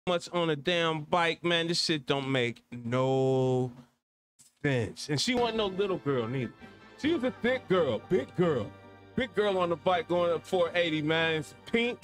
much on a damn bike, man. This shit don't make no sense. And she wasn't no little girl neither. She was a thick girl, big girl on the bike going up 480, man. It's pink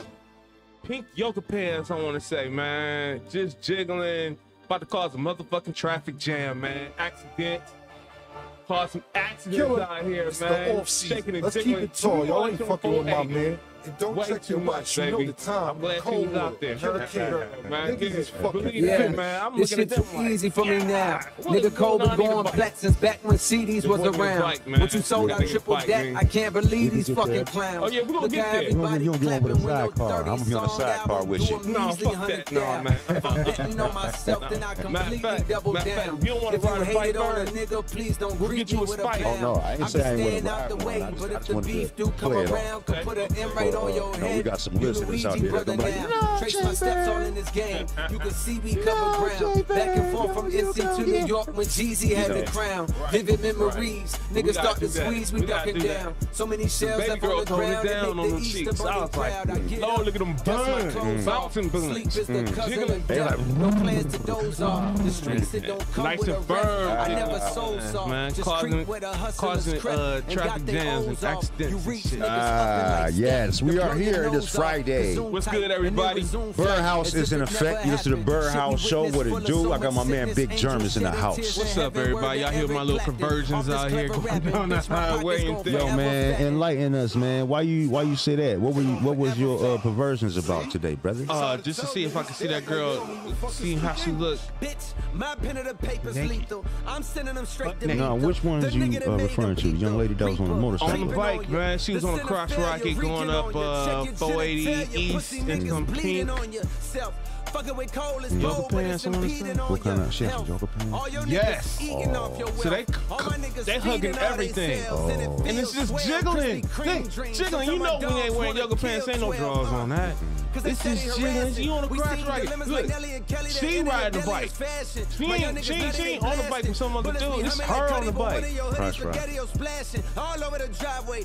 yoga pants, I want to say, man. Just jiggling, about to cause a motherfucking traffic jam, man. Accident. Cause some accidents out here, it's man. The off season. Shaking and Let's jiggling. keep it tall. Y'all ain't fucking with my man. And don't Way check too your much, watch. You baby. know the time. I'm glad Cold she was out there. Hurricane. Man, Niggas is fucking. believe Yeah, it, man. I'm this looking shit at too them like, easy for me now. what is Nigga Cole going been on in going the black since back when CDs was boy around. bike, man. But you sold Yeah, out nigga triple bike, deck. man. I can't believe these get fucking there. clowns. Oh, yeah, we gonna Look get how there. everybody You gonna get on with a sidecar. I'm gonna be on a sidecar with you. No, fuck that. No, man. If I'm betting on myself, then I completely double down. You don't want If to you ride a hate bike, it on a man? nigga, please don't We'll greet get you me a with a spike. pound. Oh, no, I ain't say I ain't stand gonna out ride the one. way, I but if just the wanted to beef do come play it off. around, could put an M right on your No, head. we got some You listeners out Luigi there. brother They're like, now. Trace my steps all in this game. You can see we cover ground. Back and forth from NC to New York when Jeezy had the crown. Vivid memories. Niggas start to squeeze, we ducking down. So many shells Baby up on girls the holding ground. down on They them make the cheeks. Easter I bunny was like, crowd. I get Lord, up, look at them dust my burn. clothes off. Bouncing buns. Sleep is the cousin of They death. like, No plans to doze off. The streets that don't come Nice with a and rest. firm. I never sold soft. Man, Just creep with a hustler's crest. And got traffic they jams and O's off. accidents You and reach shit. niggas up and like yes, steps. we The are blow here. your It is nose off. Friday. Zoom What's tight, good, everybody? and then resume flight. Birdhouse As is if in it effect. never You listen to the happened. Birdhouse Should Show. we What it witness do? full I of got my man sickness, Big Germans in the angels house. shedding What's up, tears. everybody? Y'all hear my little conversions out here going down the highway and things. Yo, man, enlighten us, man. Why you say that? What was your perversions about today, brother? Just to see if I can see that girl, see how she look. Bitch, my pen of the paper's lethal. I'm sending them straight to No, which one is you referring to? The young lady that was on the On motorcycle. the bike, man. She was on a crotch rocket going up 480 east and come pink. Fucking with coal is Yoga bold, but pants, it's I wanna impeding say. on What kind your of shit? health. Yoga pants? All your Yes. niggas eating off your So wealth. All my niggas they hugging feeding all everything. themselves, and it And it's feels just swell. jiggling. Krispy Kreme Look, dreams. jiggling. You know we ain't wearing yoga pants. Ain't no drawers on that. This is jiggling. You on a crotch rocket. Look, she riding the bike. She ain't on the bike with some other dude. It's her on the bike. Crotch rocket. All over the driveway.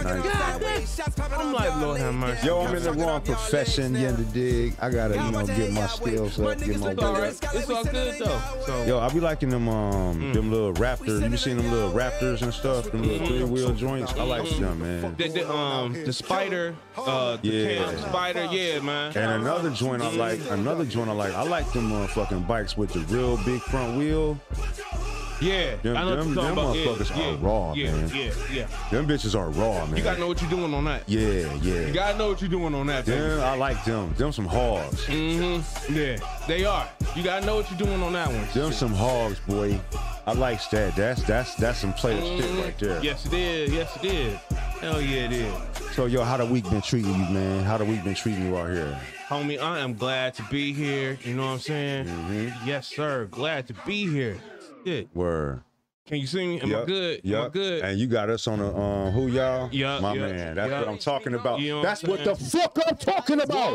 I'm like, Lord have mercy. Yo, I'm in the wrong profession. You under dig? I gotta, get my skills up, get my It's all work. right. It's all good though. So, Yo, I be liking them little Raptors. You seen them little Raptors and stuff? Them little 3-wheel joints. I like them, man. the spider, the Yeah. cam spider, yeah, man. And another joint I like. I like them motherfucking bikes with the real big front wheel. Yeah, Them I know what you're talking about. motherfuckers are raw, man. Yeah. Them bitches are raw, man. You gotta know what you're doing on that. Yeah. You gotta know what you're doing on that. Them, I like them. Them some hogs. Yeah, they are. You gotta know what you're doing on that one. Them some hogs, boy. I like that. That's some player shit right there. Yes, it is. Yes, it is. Hell yeah, it is. So, yo, how the week been treating you, man? How the week been treating you out here? Homie, I am glad to be here. You know what I'm saying? Yes, sir. Glad to be here. Shit. Word. Can you see me? Am I good? Am I good? And you got us on a who y'all? Yeah, my yeah, man. That's yeah. what I'm talking about. You know That's what the fuck I'm talking about.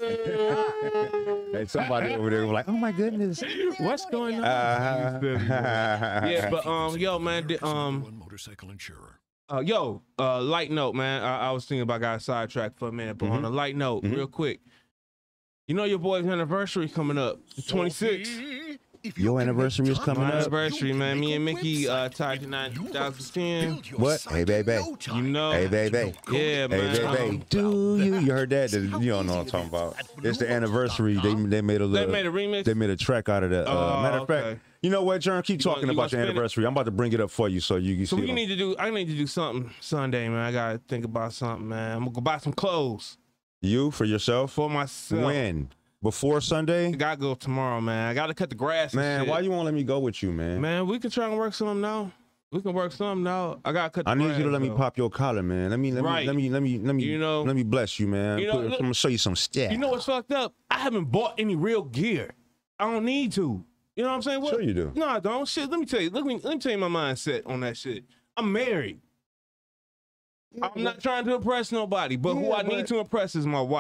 Hey, somebody over there was like, "Oh my goodness, What's going on? Yeah, but yo, man, motorcycle insurer. Light note, man. I was thinking about got sidetracked for a minute, but on a light note, real quick. You know your boy's anniversary coming up, the 26th. Your anniversary is coming My up. anniversary, man. Me and Mickey tied tonight in 2010. What? Hey, baby. You know. Hey, baby. Yeah, man. Hey, baby. Do you heard that? You don't know what I'm talking about. It's the anniversary. They made a little. They made a remix? They made a track out of that. Matter of fact, you know what, John? Keep talking about your anniversary. I'm about to bring it up for you so you can see. So I need to do something Sunday, man. I gotta think about something, man. I'm gonna go buy some clothes. You for yourself? For myself. When? Before Sunday? I gotta go tomorrow, man. I gotta cut the grass. Man, why you won't let me go with you, man? Man, we can try and work something now. We can work something now. I gotta cut the grass. I need you to let me pop your collar, man. Let me You know, let me bless you, man. You know, I'm gonna show you some stuff. You know what's fucked up? I haven't bought any real gear. I don't need to. You know what I'm saying? Sure you do. No, I don't. Shit, let me tell you. Let me tell you my mindset on that shit. I'm married. I'm not trying to impress nobody, but who I need to impress is my wife.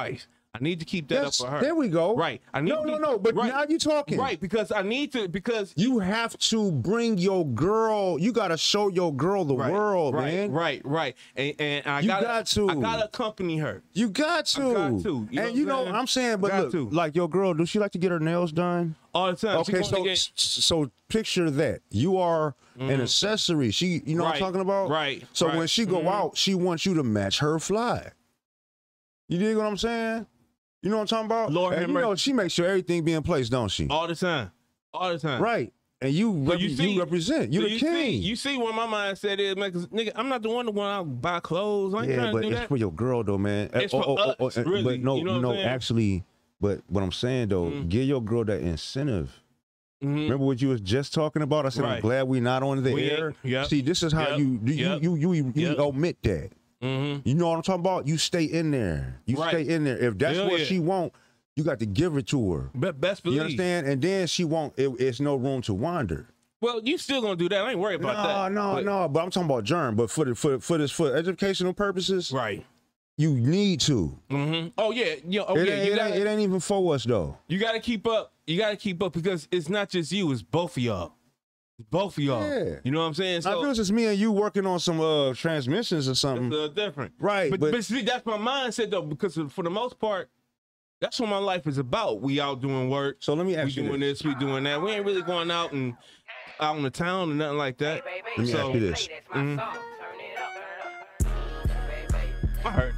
I need to keep that up for her. There we go. Right. I need no. But now you're talking. Right, because I need to, because you have to bring your girl. You got to show your girl the world, man. Right. And I got to. I gotta accompany her. You got to. I got to. You know what I'm saying? But look, like your girl, does she like to get her nails done? All the time. Okay, so picture that. You are an accessory. She, you know what I'm talking about? Right. So when she go out, she wants you to match her fly. You dig what I'm saying? You know what I'm talking about? Lord and you know she makes sure everything be in place, don't she? All the time. Right. And you represent. You the king. You see where my mindset is, man, because, nigga, I'm not the one to go out and buy clothes. I ain't trying to do that. It's for your girl, though, man. It's for us, really. But no, you know what actually, but what I'm saying, though, give your girl that incentive. Remember what you was just talking about? I said, I'm glad we not on the air. See, this is how you omit that. You know what I'm talking about? You stay in there. You stay in there. If that's what she want, you got to give it to her. Best believe. You understand? And then she won't. It's no room to wander. Well, you still gonna do that? I ain't worried about that. No. But I'm talking about germ. But for educational purposes, right? You need to. Oh yeah, it ain't even for us though. You got to keep up. You got to keep up because it's not just you. It's both of y'all. Both of y'all. Yeah. You know what I'm saying? So, I feel it's just me and you working on some transmissions or something. It's a little different. Right. But see, that's my mindset though, because for the most part, that's what my life is about. We out doing work. So let me ask you this. We doing this, we doing that. We ain't really going out in the town or nothing like that. Let me ask you this. I heard.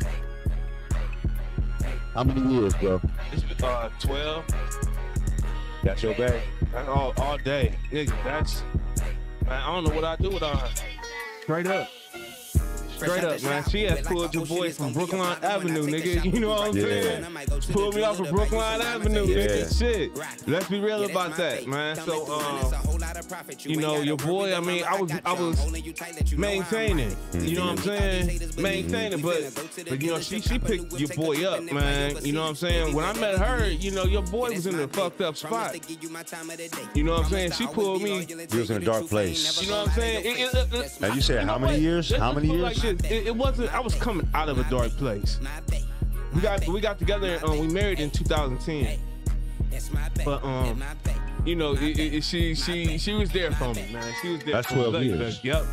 How many years, bro? It's 12. That's your bag? All day. Nigga, man, I don't know what I do without her. Straight up. Straight up, man. She had pulled your boy from Brookline Avenue, nigga. You know what I'm saying? Pulled me off of Brookline Avenue, nigga. Shit. Let's be real about that, man. So, you know, your boy, I mean, I was maintaining. You know what I'm saying? Maintaining, but you know, she picked your boy up, man. You know what I'm saying? When I met her, you know, your boy was in a fucked up spot. You know what I'm saying? She pulled me. He was in a dark place. You know what I'm saying? And you said how many years? How many years? It wasn't. I was coming out of a dark place. We got together. We married in 2010. But you know, she was there for me, man. She was there. That's 12 years. Yep.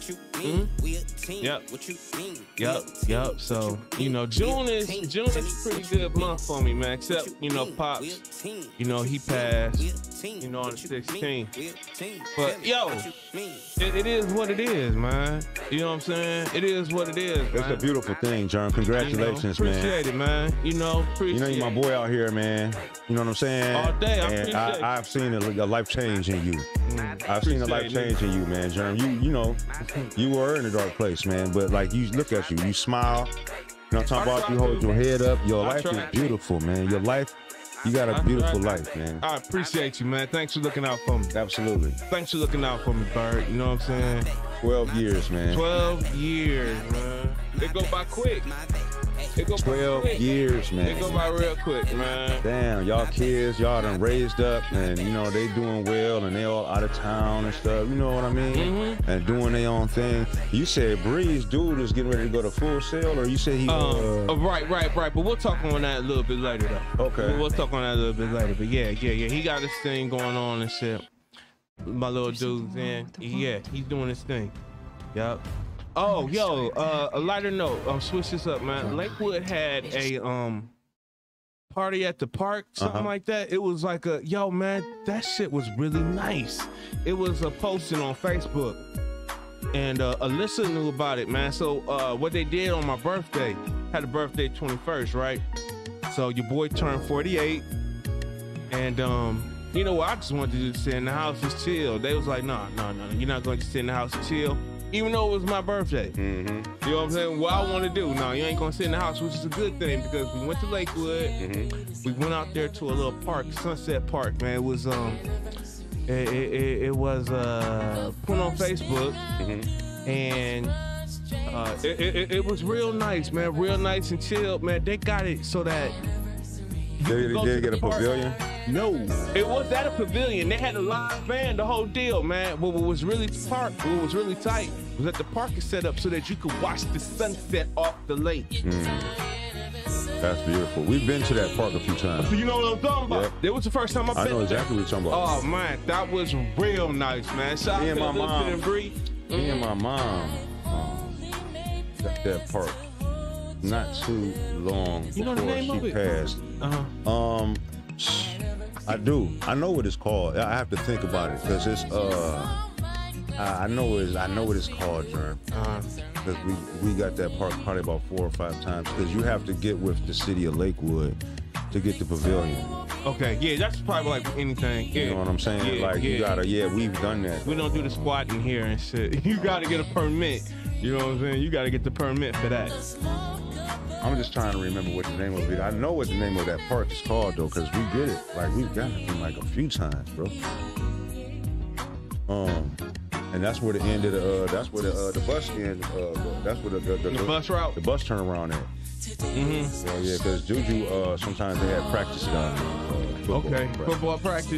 Yep. So, you know, June is a pretty good month for me, man. Except, you know, Pops, you know, he passed, you know, on the 16th. But yo, it is what it is, man. You know what I'm saying? It is what it is, man. It's a beautiful thing, Jerm. Congratulations, man. Appreciate it, man. You know, you know, you're my boy out here, man. You know what I'm saying? All day, I've seen a life change in you. I've seen a life change in you, man, Jerm. You know, you were in a dark place, man, but like, you look at you smile. You know what I'm talking about? You hold your head up. Your life is beautiful, man. Your life, you got a beautiful life, man. I appreciate you, man. Thanks for looking out for me. Absolutely. Thanks for looking out for me, Bird. You know what I'm saying? 12 years, man. 12 years, man. They go by quick. 12 years, man. They go by real quick, man. Damn, y'all kids, y'all done raised up, and you know they doing well, and they all out of town and stuff. You know what I mean? And doing their own thing. You said Breeze, dude, is getting ready to go to Full Sail, or you said he? Right. But we'll talk on that a little bit later, though. Okay. We'll talk on that a little bit later. But yeah. He got his thing going on and shit. My little dude's in. Yeah, he's doing his thing. Yup. Oh, yo, a lighter note. Switch this up, man. Lakewood had a party at the park, something like that. It was like yo, man, that shit was really nice. It was a posting on Facebook, and Alyssa knew about it, man. So what they did on my birthday, had a birthday 21st, right? So your boy turned 48, and you know what? I just wanted to just sit in the house and chill. They was like, no, you're not going to sit in the house and chill. Even though it was my birthday. You know what I'm saying? What I want to do. No, you ain't going to sit in the house, which is a good thing because we went to Lakewood. We went out there to a little park, Sunset Park, man. It was it was put on Facebook, and it was real nice, man. Real nice and chilled, man. They got it so that Did they get a pavilion? No, it was at a pavilion. They had a live band, the whole deal, man. What was really tight was that the park is set up so that you could watch the sunset off the lake. That's beautiful. We've been to that park a few times. So you know what I'm talking about? Yeah. It was the first time I've been. I know exactly what you're talking about. Oh man, that was real nice, man. Shout Me out and to my mom. Me and my mom got that park not too long before she passed. I do. I know what it's called. I have to think about it because it's I know what it's called, Jerm. Because we got that park probably about 4 or 5 times because you have to get with the city of Lakewood to get the pavilion. Okay, yeah, that's probably like anything. Yeah. You know what I'm saying? You gotta, we've done that. We don't do the squatting here and shit. You gotta get a permit. You know what I'm saying? You gotta get the permit for that. I'm just trying to remember what the name of it. I know what the name of that park is called though, because we did it. Like we've done it like a few times, bro. And that's where the end of the the bus end. That's where the bus route. The bus turnaround at. Well, yeah, because Juju sometimes they had practice down there. Football practice.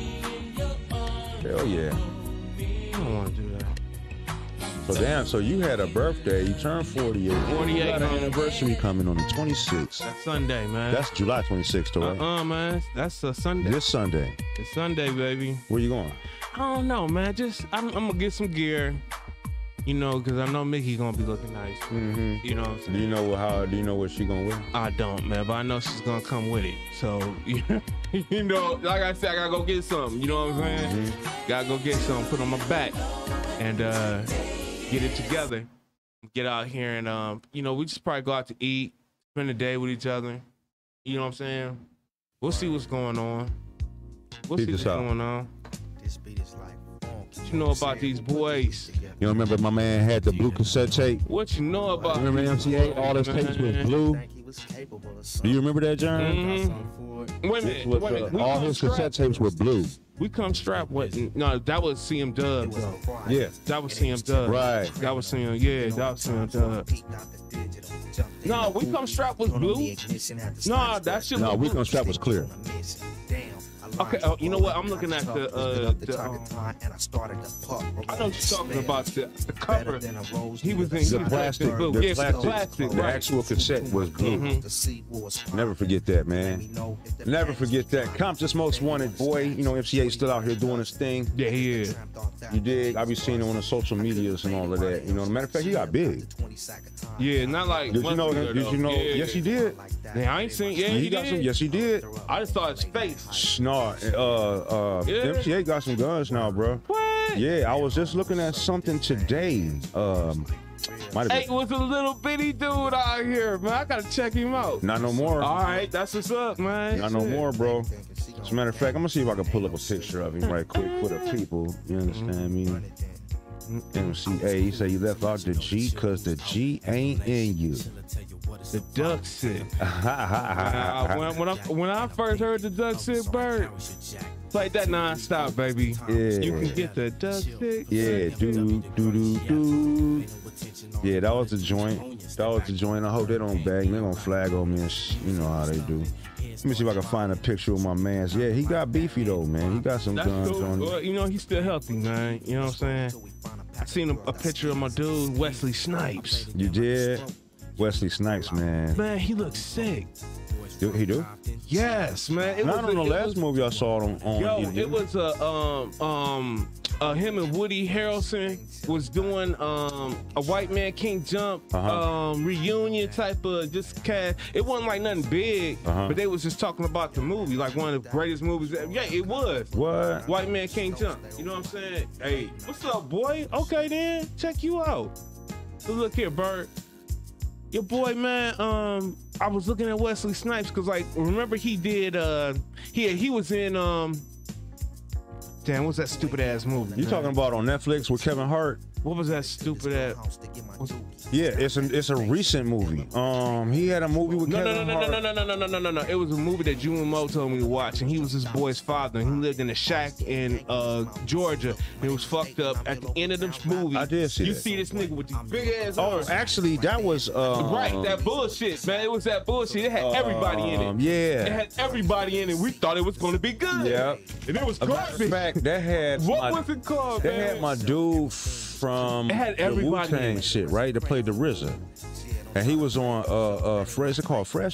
Hell yeah. I don't want to do that. So damn, so you had a birthday, you turned 48. 48. You got an anniversary coming on the 26th. That's Sunday, man. That's July 26th, though, right? Man. That's a Sunday. This Sunday. It's Sunday, baby. Where you going? I don't know, man. I'm gonna get some gear. You know, because I know Mickey gonna be looking nice. You know what I'm saying? Do you know what she gonna wear? I don't, man, but I know she's gonna come with it. So, you know, like I said, I gotta go get something. You know what I'm saying? Gotta go get something, put on my back, and get it together. Get out here and you know, we just probably go out to eat, spend the day with each other. You know what I'm saying? We'll see what's going on. We'll see what's going on. What you know about these boys? You remember my man had the blue cassette tape? What you know about? Remember MCA? All his tapes was blue. Do you remember that, John? Wait a minute. All his cassette tapes were blue. We come strapped with no, that was CM Dub though. Yeah. That was CM Dub. Right. That was CM, that was CM Dub. No, we come strapped was blue. No, that shit. No, we come strapped was clear. Okay, you know what? I'm looking at the I know what you're talking about, the cover. He was in the plastic. The actual cassette was blue. Never forget that, man. Never forget that. Compton's Most Wanted boy. You know, MCA still out here doing his thing. Yeah, he is. You dig? I be seeing him on the social medias and all of that. You know, as a matter of fact, he got big. Yeah, not like. Did you know that? Did you know? Yeah, yes, he did. Yeah, I ain't seen. Yeah, he got some. Yes, he did. I just saw his face. No, MCA got some guns now, bro. What? Yeah, I was just looking at something today. Hey, was a little bitty dude out here, man. I gotta check him out. Not no more. All right, that's what's up, man. Not no more, bro. As a matter of fact, I'm gonna see if I can pull up a picture of him right quick for the people. You understand me? MCA, he said you left out the G because the G ain't in you. The duck sick. when I first heard the duck sick bird, played that non-stop, baby. Yeah. You can get the duck sick. Yeah, do. Yeah, that was the joint. That was the joint. I hope they don't bag me. They're gonna flag on me and you know how they do. Let me see if I can find a picture of my man's. Yeah, he got beefy though, man. He got some guns cool. on him. Well, you know, he's still healthy, man. You know what I'm saying? I seen a picture of my dude, Wesley Snipes. You did? Wesley Snipes, man. Man, he looks sick. He do? Yes, man. Not on the last movie I saw him on. Yo, it was him and Woody Harrelson was doing a White Man Can't Jump reunion type of just cast. It wasn't like nothing big, but they was just talking about the movie, like one of the greatest movies. Yeah, it was. What? White Man Can't Jump. You know what I'm saying? Hey, what's up, boy? Okay, then check you out. So look here, Bird. Your boy, man, I was looking at Wesley Snipes because, like, remember he did, he was in, damn, what's that stupid ass movie? You talking about on Netflix with Kevin Hart? What was that stupid ass? Yeah, it's a recent movie. He had a movie with Kevin Hart. No. It was a movie that June Mo told me to watch, and he was his boy's father. And he lived in a shack in Georgia. And it was fucked up. At the end of the movie, I did see you that. See this nigga with these big ass arms. Oh, actually, that was right. That bullshit, man. It was that bullshit. It had everybody in it. Yeah, it had everybody in it. We thought it was going to be good. Yeah, and it was crazy. In fact, that had what was it called? That had my dude from it had the Wu-Tang shit, right? That played the RZA, and he was on Fresh. Is it called Fresh?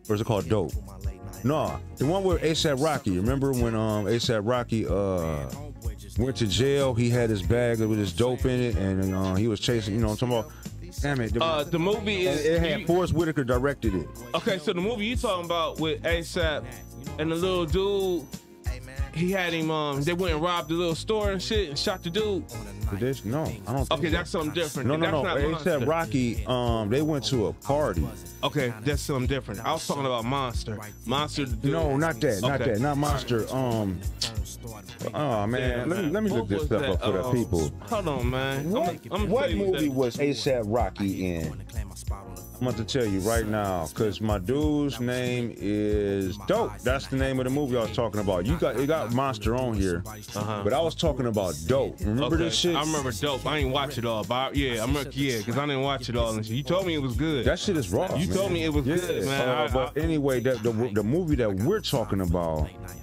Or is it called Dope? No, the one with A$AP Rocky. Remember when A$AP Rocky went to jail? He had his bag with his dope in it, and he was chasing. You know what I'm talking about? Damn it. The movie is. It had Forrest Whitaker directed it. Okay, so the movie you talking about with A$AP and the little dude. He had him. They went and robbed the little store and shit and shot the dude. No, I don't think okay, that's something different. No. A$AP Rocky, they went to a party. Okay, that's something different. I was talking about Monster. Monster. No, not that. Not that. Not Monster. Oh man, let me look this stuff up for the people. Hold on, man. What movie was A$AP Rocky in? I'm about to tell you right now, because my dude's name is Dope. That's the name of the movie I was talking about. You got Monster on here, but I was talking about Dope. Remember this shit? I remember Dope. I didn't watch it all, but I remember, because I didn't watch it all. And you told me it was good. That shit is raw. You told me it was good, man. But anyway, the movie that we're talking about,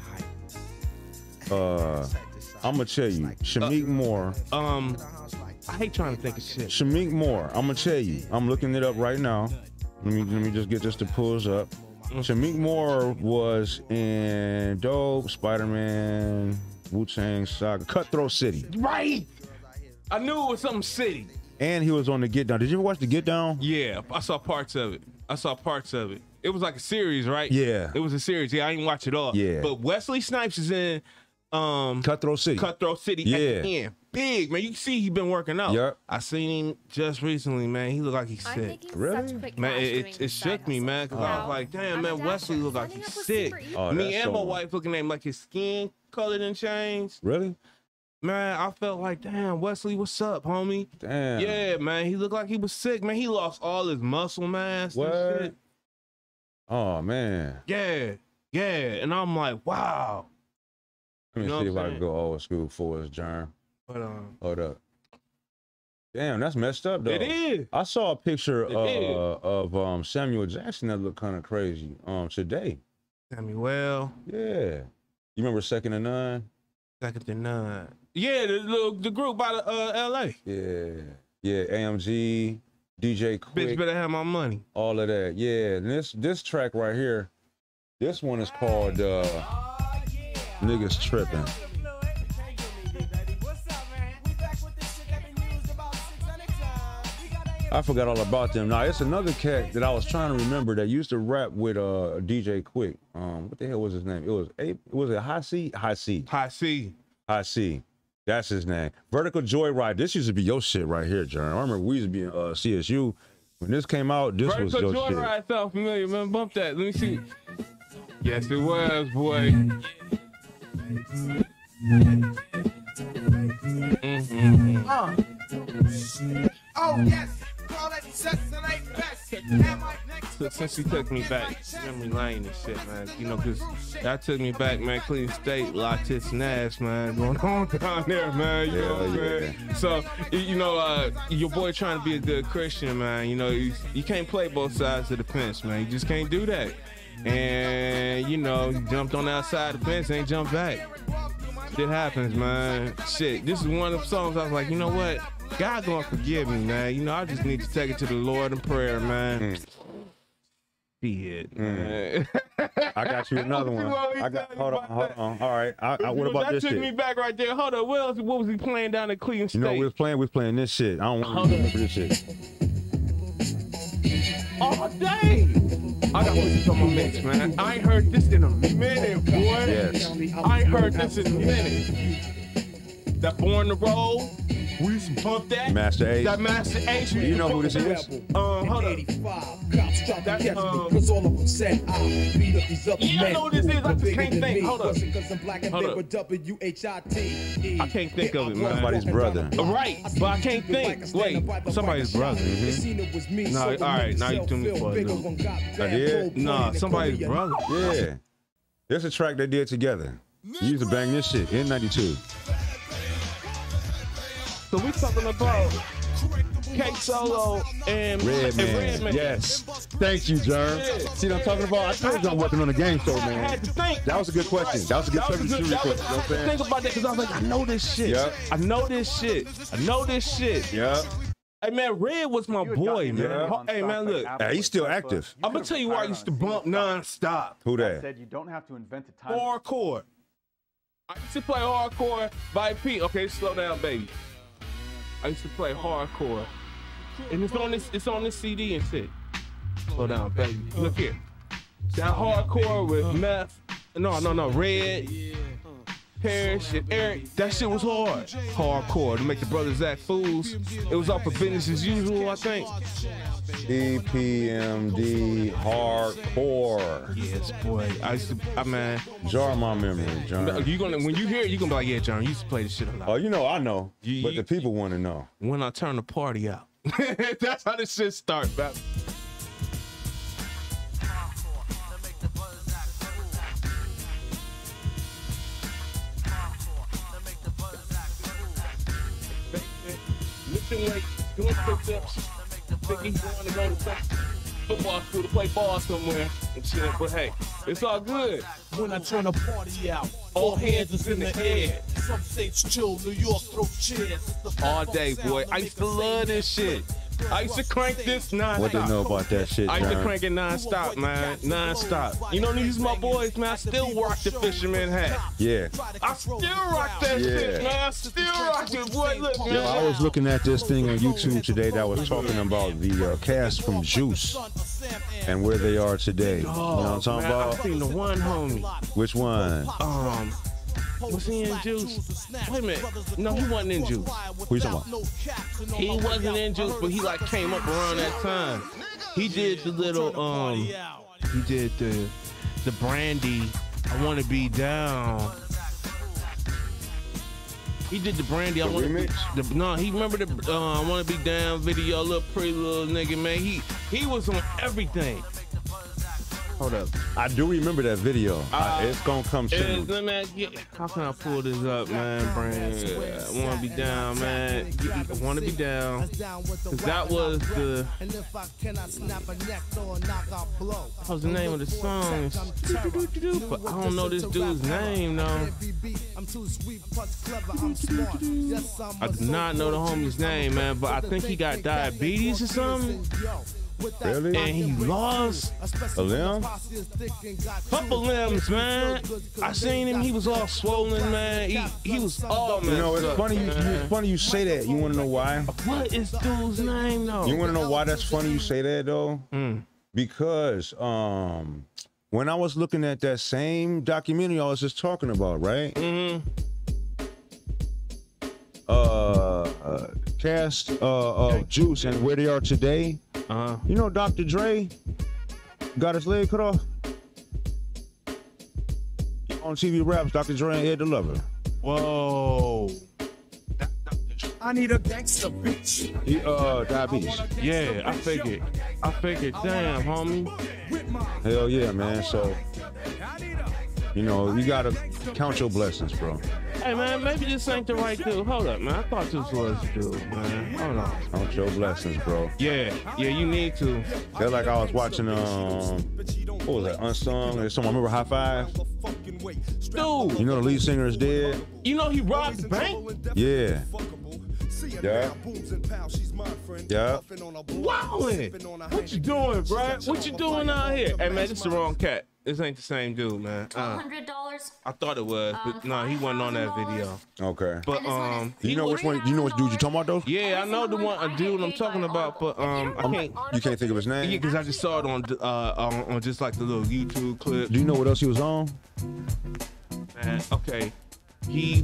I'm gonna tell you, Shameik Moore. I hate trying to think of shit. Shameik Moore, I'm gonna tell you. I'm looking it up right now. Let me just get this to pulls up. Shameik Moore was in Dope, Spider-Man, Wu-Tang Saga, Cutthroat City. Right. I knew it was something city. And he was on the Get Down. Did you ever watch the Get Down? Yeah, I saw parts of it. It was like a series, right? Yeah. It was a series. Yeah, I didn't watch it all. Yeah. But Wesley Snipes is in Cutthroat City. At the end. Big, man. You can see he been working out. Yep. I seen him just recently, man. He look like he's sick. Really? Man, it shook me, man, because I was like, damn, man, Wesley look like he's sick. Me and my wife looking at him like his skin colored and changed. Really? Man, I felt like, damn, Wesley, what's up, homie? Damn. Yeah, man, he looked like he was sick, man. He lost all his muscle mass and shit. Oh, man. Yeah. And I'm like, wow. Let me see if I can go old school for us, John. Hold up. Damn, that's messed up, though. It is. I saw a picture of Samuel Jackson that looked kind of crazy today. Samuel. Yeah. You remember Second to None? Second to None. Yeah, the group out of L.A. Yeah, AMG, DJ Quick. Bitch better have my money. All of that. Yeah, and this track right here, this one is called Niggas Tripping. I forgot all about them. Now, it's another cat that I was trying to remember that used to rap with DJ Quick. What the hell was his name? Was it High C? High C. High C. High C. That's his name. Vertical Joyride. This used to be your shit right here, John. I remember we used to be in CSU. When this came out, this was your shit. Vertical Joyride sounds familiar, man. Bump that. Let me see. Yes, it was, boy. Oh, yes. Since he took me back, memory lane and shit, man. You know, because that took me back, man. Cleveland State, locked his ass, man. Going on down there, man. You know what I'm saying? So, you know, your boy trying to be a good Christian, man. You know, you can't play both sides of the fence, man. You just can't do that. And, you know, you jumped on the outside of the fence, ain't jumped back. Shit happens, man. Shit, this is one of the songs I was like, you know what? God gonna forgive me, man. You know, I just need to take it to the Lord in prayer, man. Shit, man. I got you another one. Hold on. All right. What about this shit? That took me back right there. Hold on. What was he playing down at Cleveland State? You know, we was playing this shit. I don't want to remember this shit. Oh, dang. I got to put this on my mix, man. I ain't heard this in a minute, boy. Yes. I ain't heard this in a minute. That Born to Roll. We used to pump that. Master H. That Master H. You know who this is? Hold up. That's, yeah, I know who this is. I just can't think. Hold up. I can't think of it, man. Somebody's brother. Right, but I can't think. Wait, somebody's brother. No, all right, now you threw me for a loop. I did? No, somebody's brother. Yeah. There's a track they did together. You used to bang this shit in 92. So we talking about K Solo and Redman. Yes. Thank you, Jerm. Yeah. See what I'm talking about? I told you I'm working on a game show, man. I had to think. That was a good question. That was a good question. Think about that because I was like, I know this shit. Yep. I know this shit. Yep. Hey man, Red was my boy, man. Hey man, look. Hey, he's still active. I'm gonna tell you why I used to bump non-stop. Who that? Said you don't have to invent a time. Hardcore. I used to play hardcore by P. Okay, slow down, baby. I used to play hardcore, and it's on this CD and shit. Slow down, baby. Look here. That hardcore with meth. No, Red, Parrish, and Eric. That shit was hard. Hardcore to make the brothers act fools. It was off of Business as Usual, I think. EPMD hardcore. Yes, boy. Man. Jar my memory, John. When you hear it, you gonna be like, yeah, John, you used to play this shit a lot. Oh, you know, I know. But the people want to know. When I turn the party out. That's how this shit starts, man. Lifting weights, doing push-ups. Think he's going to go to some football school to play ball somewhere and shit. But hey, it's all good. When I turn the party out, all hands is in the air. Some states chill, New York throw chairs. All day, boy. I used to love this shit. I used to crank this non-stop. What they know about that shit, I John? used to crank it non-stop, man. Non-stop. You know, these my boys, man. I still rock the fisherman hat. Yeah. I still rock that shit, man. I still rock it, boy. Look, man. Yo, I was looking at this thing on YouTube today that was talking about the cast from Juice and where they are today. You know what I'm talking about? I seen the one homie. Which one? Was he in Juice? Wait a minute. No, he wasn't in Juice. Who you talking about? He wasn't in Juice, but he like came up around that time. He did the little he did the Brandy, I Wanna Be Down. He did the Brandy, I Wanna Be he remember the I Wanna Be Down video, little pretty little nigga, man. He was on everything. Hold up. I do remember that video. It's gonna come soon. How can I pull this up, man? I wanna be down, man. I wanna be down. Cause that was the. What was the name of the song? But I don't know this dude's name, though. I do not know the homie's name, man. But I think he got diabetes or something. Really? And he lost a limb? Couple limbs, man. I seen him. He was all swollen, man. He was all messed up. You know, it's funny. It's funny you say that. You want to know why? What is dude's name, though? You want to know why that's funny you say that, though? Because when I was looking at that same documentary I was just talking about, right? Cast of Juice and where they are today. You know Dr. Dre got his leg cut off? On TV Raps, Dr. Dre and Ed the Lover. Whoa. I need a gangster bitch. He, diabetes. Yeah, I figured. Damn, homie. Hell yeah, man. So, you know, you gotta count your blessings, bro. Hey, man, maybe this ain't the right dude. Hold up, man. I thought this was the dude, man. Hold on. Count your blessings, bro. Yeah, you need to. That's like I was watching, what was that, Unsung? There's someone, remember High Five? Dude. You know the lead singer is dead? You know he robbed the bank? Yeah. Yeah. Yeah. Wowin'. What you doing, bro? What you doing out here? Hey, man, this is the wrong cat. This ain't the same dude, man. $100. I thought it was, but no, he wasn't on that video. Okay. But you know which one? You know which dude you talking about though? Yeah, I know the one, a dude I'm talking about, but I can't. You can't think of his name? Yeah, because I just saw it on just like the little YouTube clip. Do you know what else he was on? Man, okay, he.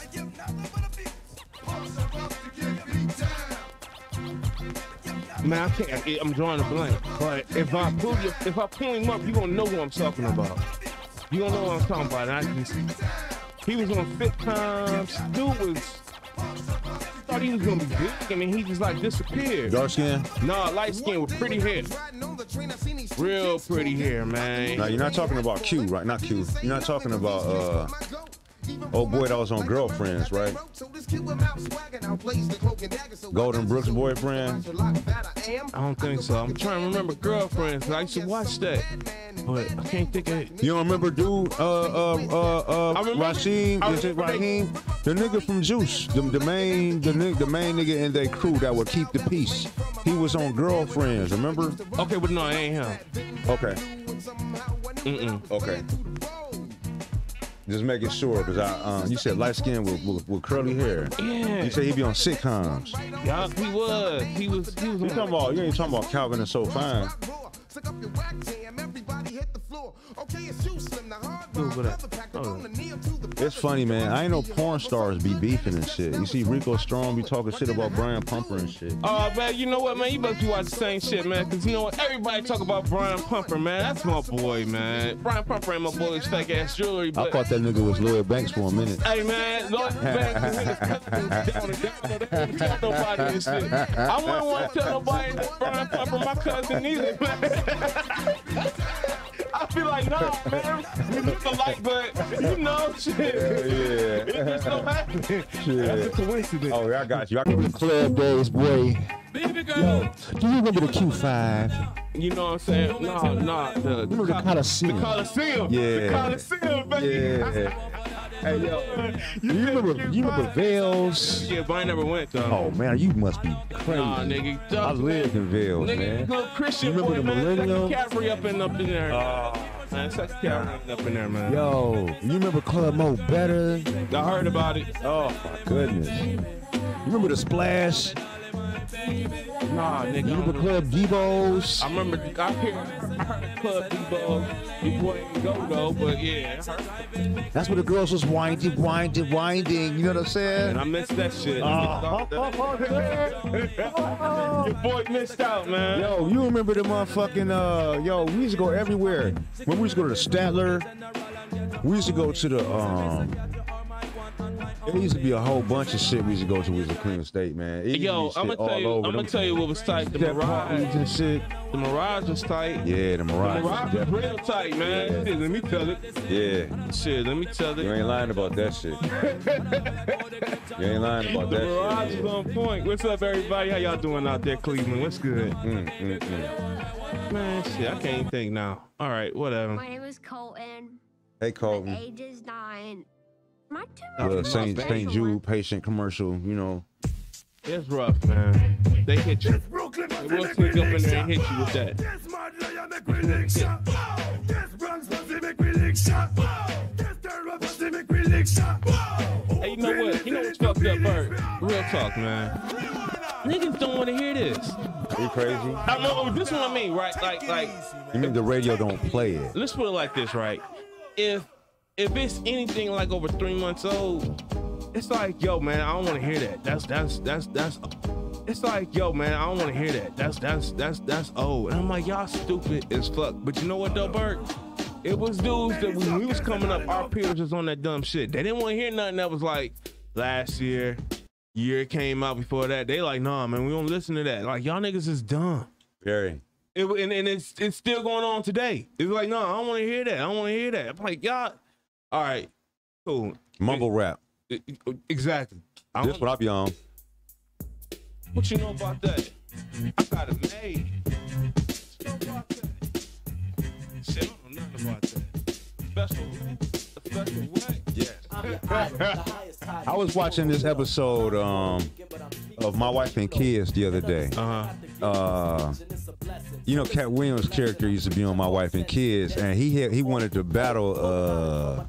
Man, I can't. I'm drawing a blank. But if I pull him up, you gonna know who I'm talking about. You gonna know what I'm talking about. He was on Fit Times. Dude was. Thought he was gonna be big. I mean, he just like disappeared. Dark skin? Nah, light skin with pretty hair. Real pretty hair, man. Now you're not talking about Q, right? Not Q. You're not talking about oh boy that was on Girlfriends, right? Golden Brooks' boyfriend? I don't think so. I'm trying to remember Girlfriends. I used to watch that, but I can't think of it. You don't remember dude? Raheem? Is it Raheem? The nigga from Juice, the main nigga in their crew that would keep the peace. He was on Girlfriends, remember? Okay, but no, it ain't him. Okay. Okay. Just making sure, because you said light skin with curly hair. Yeah. You said he'd be on sitcoms. Yeah, he was. He was you ain't talking about Calvin and So Fine. It's funny, man. I ain't no porn stars be beefing and shit. You see Rico Strong be talking shit about Brian Pumper and shit. Oh, man, you know what, man? You must be watching the same shit, man. Because you know what? Everybody talk about Brian Pumper, man. That's my boy, man. Brian Pumper ain't my boy's fake ass jewelry. But... I thought that nigga was Lloyd Banks for a minute. Hey, man, Lloyd Banks tell nobody this shit. I wouldn't want to tell nobody that Brian Pumper my cousin either, man. I feel like, no, man, we look alike, but you know, shit. Yeah. It just so happened. That's a coincidence. Oh, yeah, I got you. I remember the club days, boy. Baby girl. Yo, do you remember the Q5? You know what I'm saying? No. The Coliseum. The Coliseum. Yeah. The Coliseum, baby. Yeah. Hey, yo, you remember Vales? Yeah, but I never went, though. Oh, man, you must be crazy. Nah, nigga. I lived in Vales, man. Little Christian you remember boy, the Millennium? Cavalry up in there. Man, such Cavalry up in there, man. Yo, you remember Club Mo Better? I heard about it. Oh, my goodness. You remember the Splash? Nah, nigga. You remember Club Debo's? I remember, I heard Club Debo's. You boy didn't go, though, but yeah. That's where the girls was winding. You know what I'm saying? And I missed that shit. Your boy missed out, man. Yo, you remember the motherfucking, we used to go everywhere. When we used to go to the Statler, we used to go to the, there used to be a whole bunch of shit we used to go to. We used to Cleveland State, man. Yo, I'm gonna tell you what was tight. The Mirage and shit. The Mirage was tight. Yeah, the Mirage. The Mirage was real tight, man. Yeah. Shit, let me tell it. Yeah. Shit, let me tell it. You ain't lying about that shit. You ain't lying about that shit. The Mirage is on point. What's up, everybody? How y'all doing out there, Cleveland? What's good? Man, shit, I can't think now. All right, whatever. My name is Colton. Hey, Colton. My age is 9. St. Jude patient commercial, you know. It's rough, man. They hit you. They will sneak up in there and hit you with that. Hey, you know what? You know what's fucked up, Bird? Real talk, man. Niggas don't want to hear this. Are you crazy? I know, this is what I mean, right? Like. You mean the radio don't play it? Let's put it like this, right? If it's anything like over 3 months old, it's like, yo, man, I don't want to hear that. That's. It's like, yo, man, I don't want to hear that. That's old. And I'm like, y'all stupid as fuck. But you know what though, Bert? It was dudes that when we was coming up, our peers was on that dumb shit. They didn't want to hear nothing that was like last year came out before that. They like, nah, man, we don't listen to that. Like, y'all niggas is dumb. Very. And it's still going on today. It's like, no, I don't want to hear that. I don't want to hear that. I'm like, y'all. All right, cool. Mumble rap. Exactly. This what I be on. What you know about that? I got it made. Shit, I don't know nothing about that. Special what? Yes. I was watching this episode of My Wife and Kids the other day. You know, Cat Williams' character used to be on My Wife and Kids, and he wanted to battle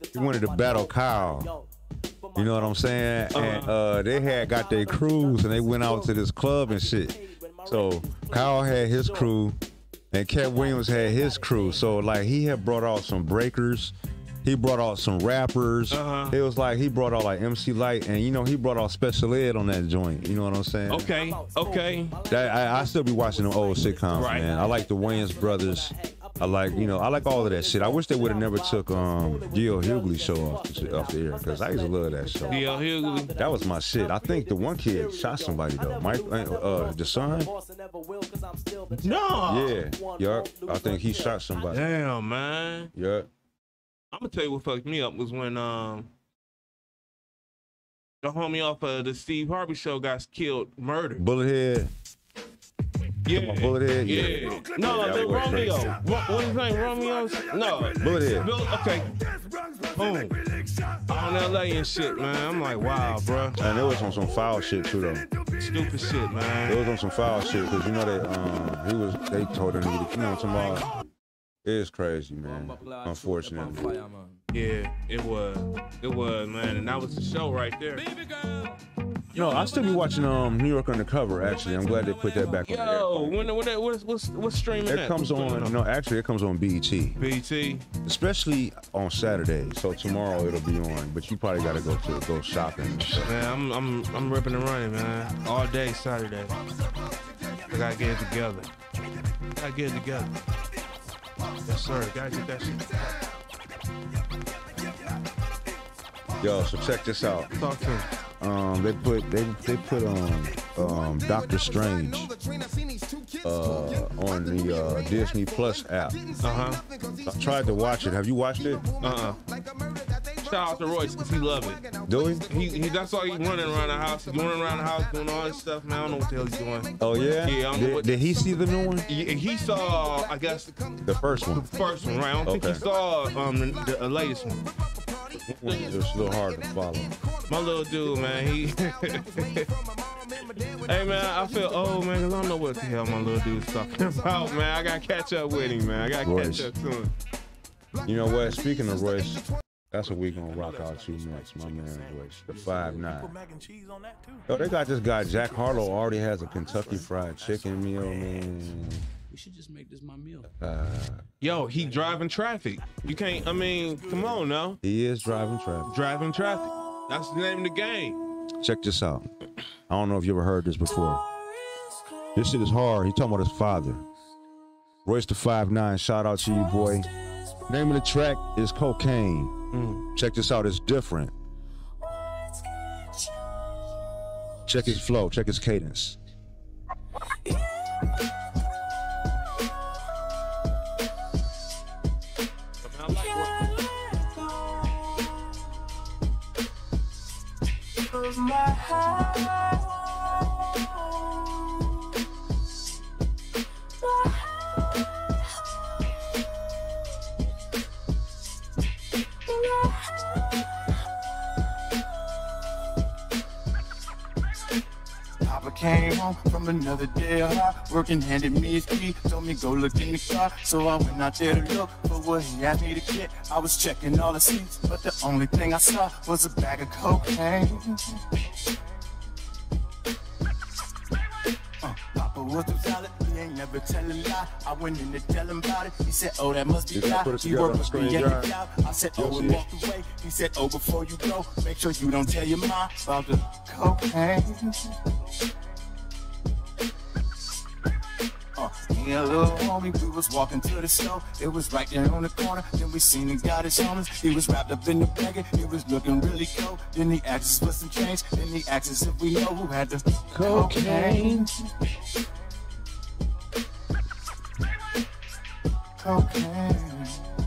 Kyle. You know what I'm saying? And they had got their crews, and they went out to this club and shit. So Kyle had his crew, and Cat Williams had his crew. So like he had brought out some breakers. He brought out some rappers. It was like he brought out like MC Light, and you know he brought out Special Ed on that joint. You know what I'm saying? Okay. I still be watching them old sitcoms, man. I like the Wayans brothers. I like all of that shit. I wish they would have never took D.L. Hughley's show off the air, because I used to love that show. D.L. Hughley. That was my shit. I think the one kid shot somebody though. Mike, the son. No. Yeah. Yup. I think he shot somebody. Damn, man. Yup. I'm gonna tell you what fucked me up was when the homie off of the Steve Harvey show got killed, murdered. Bullethead. Yeah. Bullethead. Yeah. No, Romeo. What his name? Romeo? No. Bullethead. Okay. Boom. I don't LA and shit, man. I'm like, wow, bro. And it was on some foul shit too, though. Stupid shit, man. It was on some foul shit because you know they told him you know tomorrow. It's crazy, man. Unfortunately. Yeah, it was, man, and that was the show right there. No, I still be watching New York Undercover. Actually, I'm glad they put that back on there. What's streaming? It comes on. No, actually, it comes on BET. BET, especially on Saturday. So tomorrow it'll be on. But you probably got to go shopping. Man, I'm ripping and running, man. All day Saturday. I gotta get it together. Yes, sir. Gotta get that shit together. Yo, so check this out. Talk to me. They put Doctor Strange on the Disney Plus app. I tried to watch it. Have you watched it? Shout out to Royce because he loved it. Do he? That's all he's running around the house. He's running around the house doing all this stuff, man. I don't know what the hell he's doing. Oh yeah? Yeah. Did he see the new one? He saw, I guess, the first one. The first one, right? I don't think he saw the latest one. It was a little hard to follow. My little dude, man, he... Hey, man, I feel old, man, because I don't know what the hell my little dude's talking about, man. I got to catch up with him, man. I got to catch up to him. You know what? Speaking of Royce, that's what we going to rock out to next, my man Royce, the 5'9". Yo, they got this guy, Jack Harlow, already has a Kentucky Fried Chicken meal, man. We should just make this my meal. Yo, he driving traffic. You can't, I mean, come on now. He is driving traffic. Driving traffic. That's the name of the game. Check this out. I don't know if you ever heard this before. This shit is hard. He talking about his father. Royce the 5'9", shout out to you, boy. Name of the track is Cocaine. Check this out, it's different. Check his flow, check his cadence. Papa came home from another day of hard working, handed me his key, told me go look in the car. So I went out there to look for what he asked me to get. I was checking all the seats, but the only thing I saw was a bag of cocaine. Papa was too solid, he ain't never tell a lie. I went in to tell him about it. He said, oh, that must be fly. He worked with me at the job. I said, oh, and walked away. He said, oh, before you go, make sure you don't tell your mom about the cocaine. Me and a little homie, we was walking to the store. It was right there on the corner. Then we seen him got his homies. He was wrapped up in the blanket. He was looking really cold. Then he asked us for some change. Then he asked us if we know who had the cocaine. Cocaine.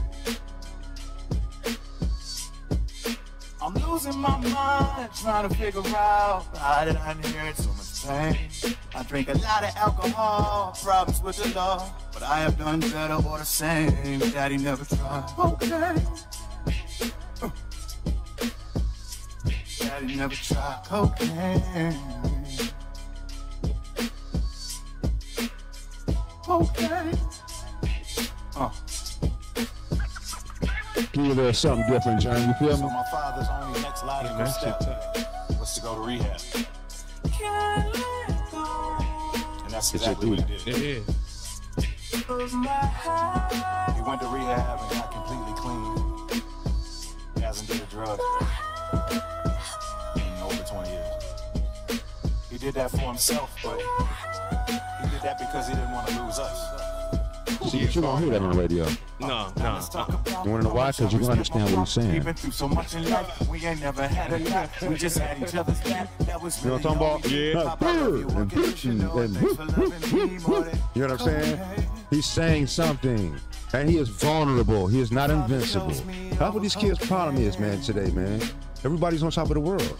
I'm losing my mind, trying to figure out how did I inherit so much pain. I drink a lot of alcohol, problems with the law, but I have done better or the same. Daddy never tried. Okay. Daddy never tried cocaine. Okay. Give you something different, John. You feel me? So my father's only next logical step was to go to rehab. And that's exactly what he did. It is. He went to rehab and got completely clean. He hasn't did a drug in over 20 years. He did that for himself, but he did that because he didn't want to lose us. See, but you don't hear that on the radio. No. You want to know why? Because you can understand what he's saying. We've been through so much in life, we ain't never had a lot. We just had each other's back. That was You know what I'm talking about? You know what I'm saying? He's saying something. And he is vulnerable. He is not invincible. That's what these kids' problem is, man, today, man. Everybody's on top of the world.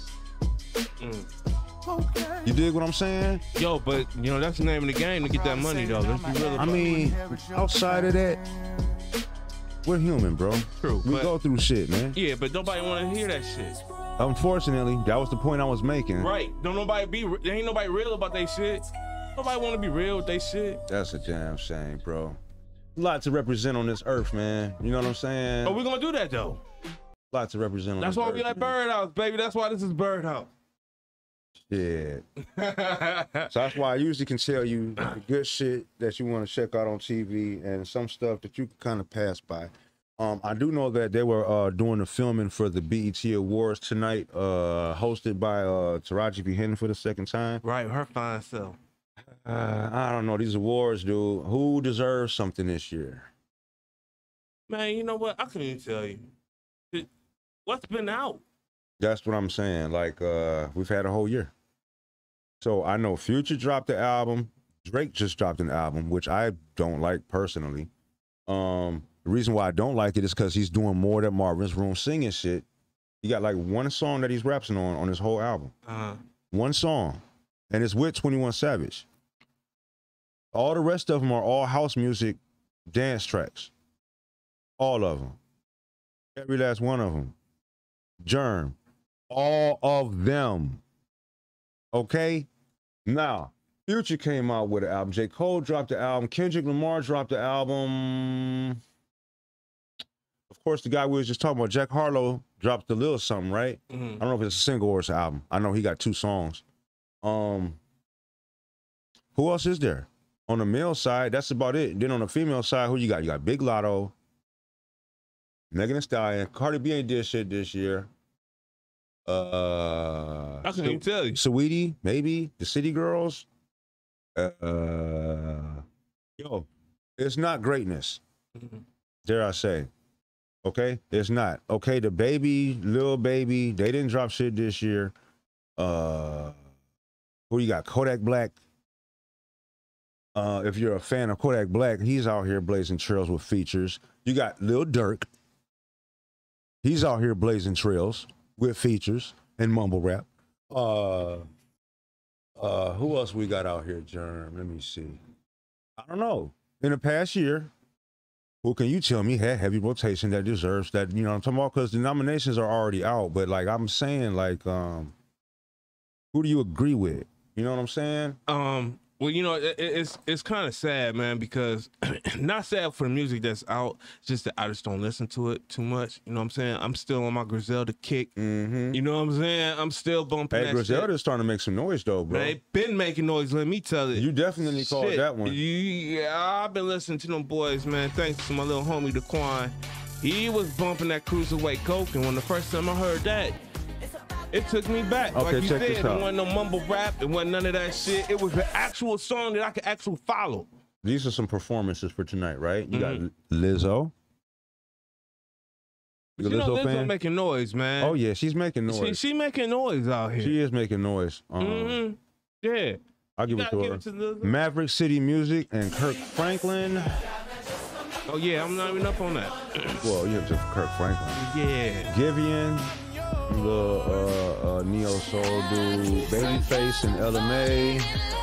You dig what I'm saying? Yo, but, you know, that's the name of the game to get that money, though. Let's be real. I mean, outside of that, We're human, bro. True. We go through shit, man. Yeah, but nobody want to hear that shit. Unfortunately, that was the point I was making. Right. There ain't nobody real about they shit. Nobody want to be real with they shit. That's a damn shame, bro. A lot to represent on this earth, man. You know what I'm saying? But we're going to do that, though. A lot to represent on That's this why earth. we like Birdhouse, baby. That's why this is Birdhouse. Yeah. So that's why I usually can tell you the good shit that you want to check out on TV and some stuff that you can kind of pass by. I do know that they were doing the filming for the BET Awards tonight, hosted by Taraji P. Henson for the second time. Right, her fine self. I don't know, these awards, dude. Who deserves something this year? Man, you know what? I couldn't even tell you. What's been out? That's what I'm saying. Like, we've had a whole year. So I know Future dropped the album. Drake just dropped an album, which I don't like personally. The reason why I don't like it is because he's doing more than Marvin's Room singing shit. He got like one song that he's rapping on his whole album. One song. And it's with 21 Savage. All the rest of them are all house music dance tracks. All of them. Every last one of them. Germ. All of them. Okay? Now, Future came out with an album. J. Cole dropped the album. Kendrick Lamar dropped the album. Of course, the guy we was just talking about, Jack Harlow, dropped a little something, right? I don't know if it's a single or it's an album. I know he got 2 songs. Who else is there? On the male side, that's about it. Then on the female side, who you got? You got Big Lotto, Megan Thee Stallion. Cardi B ain't did shit this year. I couldn't even tell you. Saweetie, maybe. The City Girls. Yo, it's not greatness. Dare I say. Okay? It's not. Okay, the Baby, Lil Baby, they didn't drop shit this year. Who you got? Kodak Black. If you're a fan of Kodak Black, he's out here blazing trails with features. You got Lil Durk. He's out here blazing trails with features and mumble rap. Who else we got out here, Germ? Let me see. I don't know. In the past year, who can you tell me had heavy rotation that deserves that? You know what I'm talking about? Because the nominations are already out. But like I'm saying, like, who do you agree with? You know what I'm saying? Well, you know, it's kind of sad, man, because not sad for the music that's out, it's just that I just don't listen to it too much. You know what I'm saying? I'm still on my Griselda kick. You know what I'm saying? I'm still bumping that Griselda's shit. starting to make some noise, though, bro. They been making noise, let me tell you. You definitely called that one. Yeah, I've been listening to them boys, man, thanks to my little homie, Daquan. He was bumping that Cruiserweight Coke, and when the first time I heard that, it took me back. Okay, like you check said, this out. It wasn't no mumble rap. It wasn't none of that shit. It was an actual song that I could actually follow. These are some performances for tonight, right? You got Lizzo. You know, Lizzo making noise, man. Oh, yeah, she's making noise. She making noise out here. She is making noise. Yeah. I'll give it to her. Maverick City Music and Kirk Franklin. Oh, yeah, I'm not even up on that. Well, you have to Kirk Franklin. Yeah. Giveon. The Neo Soul dude, Babyface and LMA.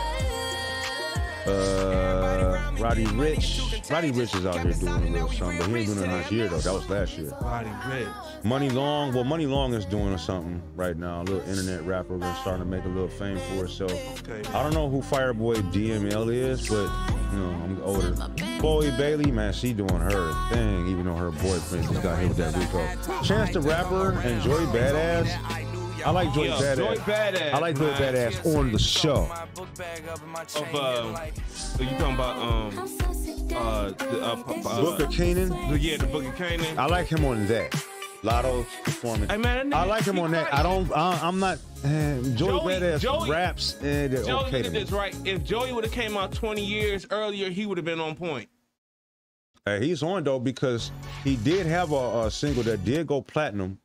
Roddy Ricch. Roddy Ricch is out here doing a little something, but he ain't doing it last year though. That was last year. Roddy Ricch. Money Long. Well, Money Long is doing something right now. A little internet rapper and starting to make a little fame for herself. Okay. I don't know who Fireboy DML is, but you know, I'm older. Chloe Bailey, man, she doing her thing, even though her boyfriend just got hit with that Rico. Chance the Rapper and Joy Badass. I like Joy Badass. Joy Badass. I like Joy Badass on the show. You talking about Booker Keenan? Yeah, the Booker Keenan. I like him on that. Lotto's performance. Hey, man, I like him on that. I'm not. Joey Badass raps and they're Joey okay. Did this right. If Joey would have came out 20 years earlier, he would have been on point. Hey, he's on though because he did have a single that did go platinum.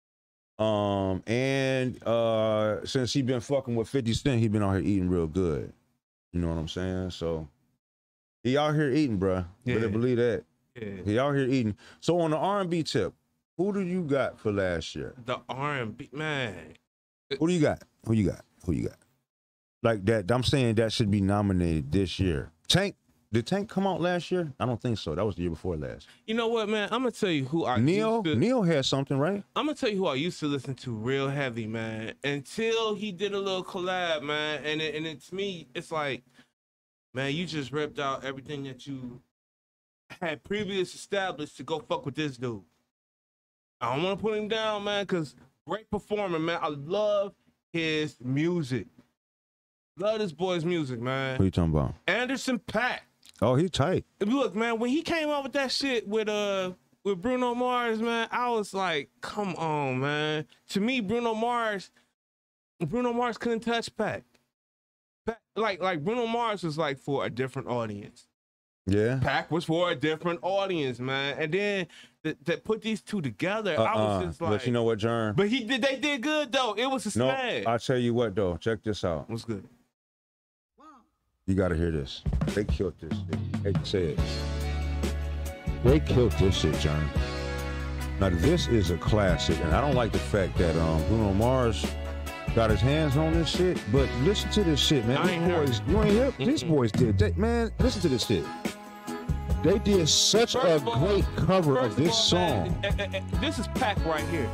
And since he been fucking with 50 Cent, he been out here eating real good. You know what I'm saying? So he out here eating, bruh. Yeah. Better believe that. Yeah. He out here eating. So on the R&B tip, who do you got for last year? The R&B, man. Who do you got? Who you got? Like that, I'm saying that should be nominated this year. Tank Did Tank come out last year? I don't think so. That was the year before last. You know what, man? I'm gonna tell you who I Neil had something, right? I'm gonna tell you who I used to listen to real heavy, man. Until he did a little collab, man. And it's me. It's like, man, you just ripped out everything that you had previously established to go fuck with this dude. I don't want to put him down, man, because great performer, man. I love his music. Love this boy's music, man. What are you talking about? Anderson .Paak. Oh, he tight. Look, man, when he came out with that shit with Bruno Mars, man, I was like, come on, man. To me, Bruno Mars couldn't touch Paak. Like Bruno Mars was like for a different audience. Yeah. Paak was for a different audience, man. And then that put these two together, I was just like. But you know what, Jern? But they did good though. It was a smash. No, I'll tell you what though. Check this out. What's good? You gotta hear this. They killed this shit. Hate to say it. They killed this shit, Jern. Now this is a classic, and I don't like the fact that Bruno Mars got his hands on this shit. But listen to this shit, man. You ain't hear? These boys did. Man, listen to this shit. They did such a great cover of this song. Man, this is Paak right here.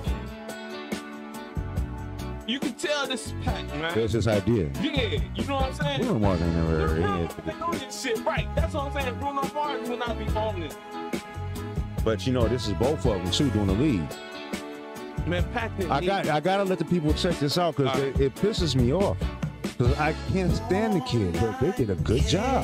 You can tell this is Paak, man. That's his idea. Yeah, you know what I'm saying? Bruno Mars ain't never heard it. This shit, right? That's what I'm saying. Bruno Mars will not be on this. But you know, this is both of them too doing the lead. Man, Paak didn't I gotta let the people check this out because it pisses me off. Because I can't stand the kid, but they did a good job.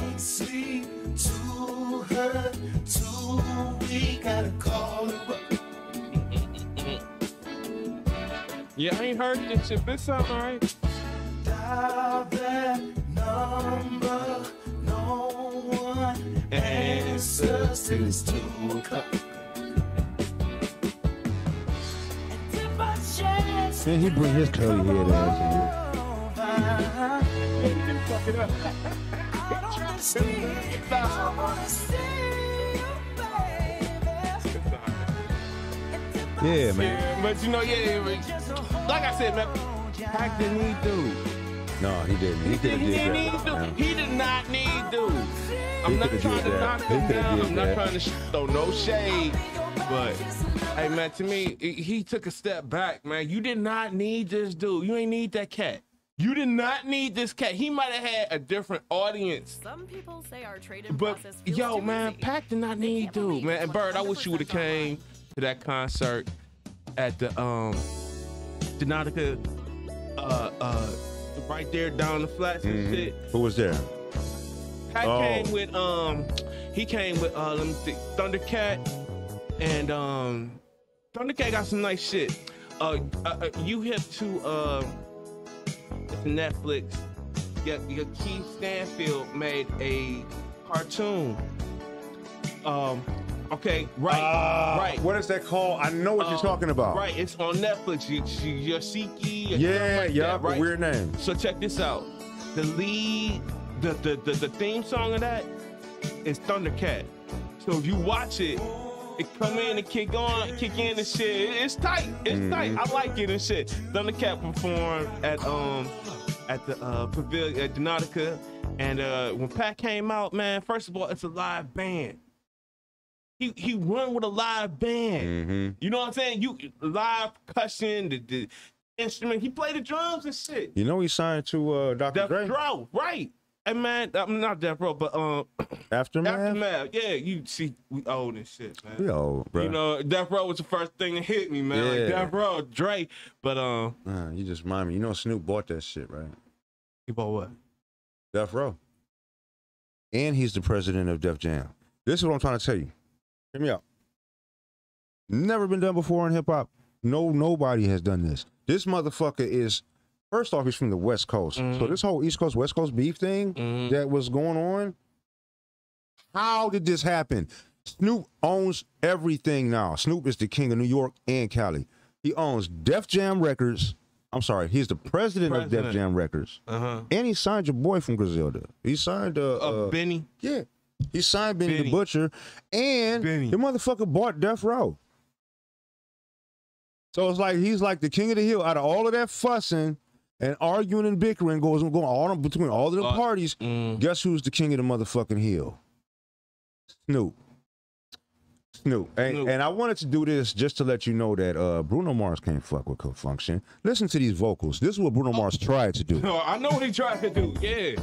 Yeah, I ain't heard this shit. This sound alright. Dial that number, no one answers till it's 2 o'clock. Man, he bring his curly head ass in here. Yeah, man. But you know, like I said, man, Paak didn't need dude. No, he didn't. He did He did not need dude. I'm not trying to knock him down. I'm not trying to throw no shade. But, hey, man, to me, he took a step back, man. You did not need this dude. You ain't need that cat. You did not need this cat. He might have had a different audience. Some people say our trade-in process feels yo, man, Paak did not need dude, man. And Bird, I wish you would have came to that concert at the Donatica, right there down the flats and shit. Who was there? Paak came with let me think, Thundercat, and Thundercat got some nice shit. You hip to it's Netflix. Your Keith Stanfield made a cartoon. Okay, right. What is that called? I know what you're talking about. Right, it's on Netflix. Yoshiki. Right? Weird name. So check this out. The lead, the theme song of that is Thundercat. So if you watch it, it come in and kick in and shit. It's tight. It's tight. I like it and shit. Thundercat performed at the pavilion at Donatica, and when Paak came out, man, first of all, it's a live band. He run with a live band. You know what I'm saying? You live percussion, the instrument. He played the drums and shit. You know he signed to Dr. Dre. Death Row, right? And man, I'm not Death Row, but Aftermath. Yeah, you see, we old and shit, man. We old, bro. You know, Death Row was the first thing that hit me, man. Like Death Row, Dre, but you just remind me. You know, Snoop bought that shit, right? He bought what? Death Row. And he's the president of Def Jam. This is what I'm trying to tell you. Hear me out. Never been done before in hip hop. Nobody has done this. This motherfucker is, first off, he's from the West Coast. So this whole East Coast, West Coast beef thing that was going on, how did this happen? Snoop owns everything now. Snoop is the king of New York and Cali. He owns Def Jam Records. I'm sorry, he's the president of Def Jam Records. And he signed your boy from Griselda. He signed Benny. Yeah. He signed Benny the Butcher, and the motherfucker bought Death Row. So it's like he's like the king of the hill. Out of all of that fussing and arguing and bickering going on between all of the parties, guess who's the king of the motherfucking hill? Snoop. And I wanted to do this just to let you know that Bruno Mars can't fuck with Function. Listen to these vocals. This is what Bruno Mars tried to do. No, I know what he tried to do. Yeah.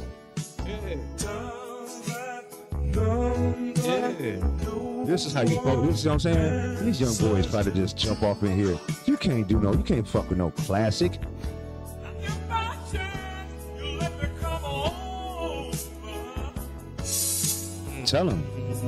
This is how you fuck. This is what I'm saying. These young boys try to just jump off in here. You can't fuck with no classic. Tell him.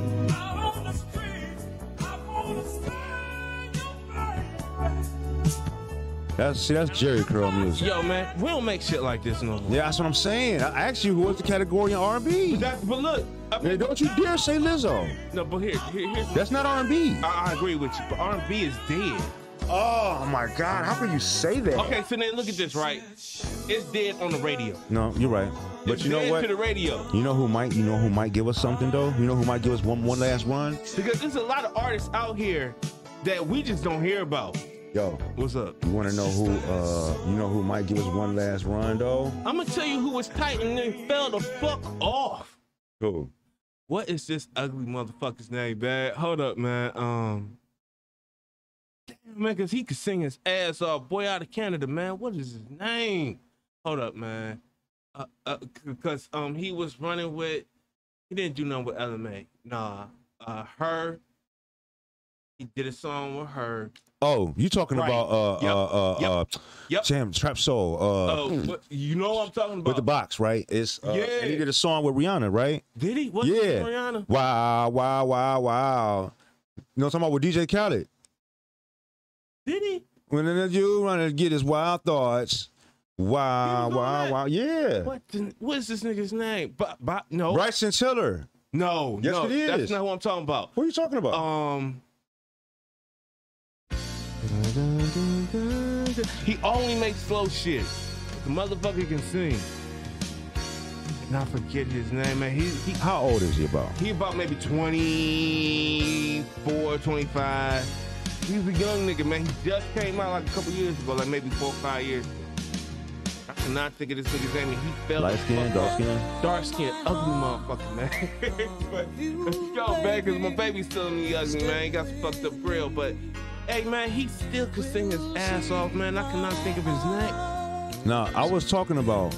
That's Jerry Curl music. Yo, man, we don't make shit like this no more. Yeah, that's what I'm saying. I asked you what's the category in R&B. But look, man, don't you dare say Lizzo. No, but here's that's not R&B. I agree with you, but R&B is dead. Oh my God, how can you say that? Okay, so then look at this, right? It's dead on the radio. No, you're right. But it's you know dead what? To the radio. You know who might give us something though? You know who might give us one last run? Because there's a lot of artists out here that we just don't hear about. Yo, what's up? You want to know who might give us one last run though? I'm gonna tell you who was tight and then fell the fuck off. Who? What is this ugly motherfucker's name, man? Hold up, man. Damn, man, cause he could sing his ass off. Boy out of Canada, man. What is his name? Hold up, man. Cause he was running with. He didn't do nothing with LMA. Nah, her. He did a song with her. Oh, you talking about Jam Trap Soul? You know what I'm talking about? With the box, right? It's and he did a song with Rihanna, right? Did he? What's Rihanna? Wow, wow, wow, wow. You know what I'm talking about with DJ Khaled? Did he? When you run to get his wild thoughts. Wow, wow, wow. Yeah. What is this nigga's name? No. Bryson Tiller. No. Yes, it is. That's not what I'm talking about. What are you talking about? He only makes slow shit. The motherfucker can sing. And I forget his name, man. He how old is he about? He about maybe 24, 25. He's a young nigga, man. He just came out like a couple years ago, like maybe 4 or 5 years ago. I cannot think of this nigga's name. He fell. Light skin, dark skin? Dark skin, ugly motherfucker, man. Yo, man, because my baby's still in the ugly, man. He got some fucked up grill, but hey, man, he still could sing his ass off, man. I cannot think of his name. Nah, I was talking about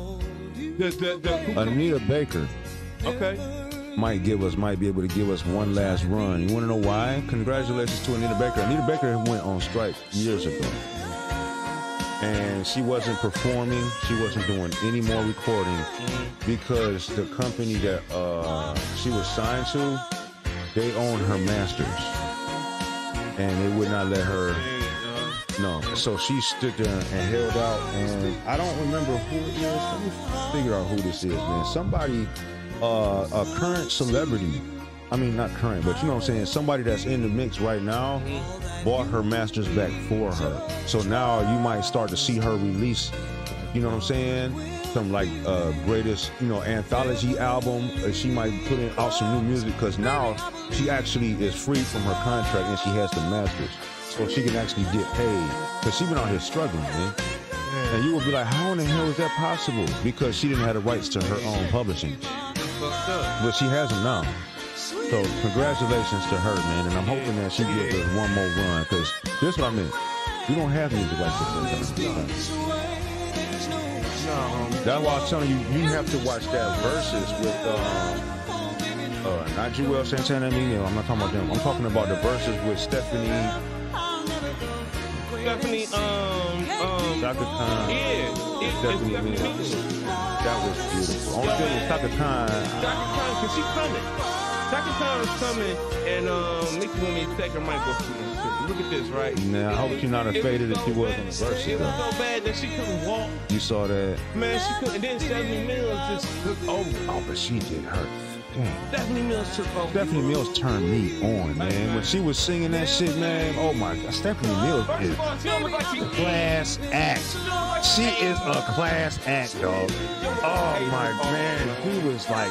Anita Baker. Okay. Might be able to give us one last run. You want to know why? Congratulations to Anita Baker. Anita Baker went on strike years ago. And she wasn't performing. She wasn't doing any more recording because the company that she was signed to, they own her masters. And they would not let her. No. So she stood there and held out. And I don't remember who it is. Let me figure out who this is, man. Somebody, a current celebrity. I mean, not current, but you know what I'm saying? Somebody that's in the mix right now bought her masters back for her. So now you might start to see her release, you know what I'm saying? Some like greatest, anthology album. She might put out some new music because now she actually is free from her contract and she has the masters. So she can actually get paid. Because she been out here struggling, man. And you will be like, how in the hell is that possible? Because she didn't have the rights to her own publishing. But she has them now. So congratulations to her, man. And I'm hoping that she gives us one more run. Because this is what I mean. We don't have music like this. That's why I was telling you, you have to watch that Versus with not Jewel Santana and Emil. I'm not talking about them. I'm talking about the Versus with Stephanie. Dr. Khan. Yeah. Stephanie Emil. That was beautiful. Only thing was Dr. Khan. Dr. Khan, because she's coming. Dr. Khan is coming, and Mickey want me to take her mic off. Look at this, right? Now, I hope you're not faded if she was on the Versus. It was so bad that she couldn't walk. You saw that? Man, she couldn't. And then Stephanie Mills just took over. Oh, but she did her. Damn. Stephanie Mills took over. Stephanie Mills turned me on, man. When she was singing that shit, man, oh my God. Stephanie Mills is a class act. She is a class act, dog. Oh my man. He was like,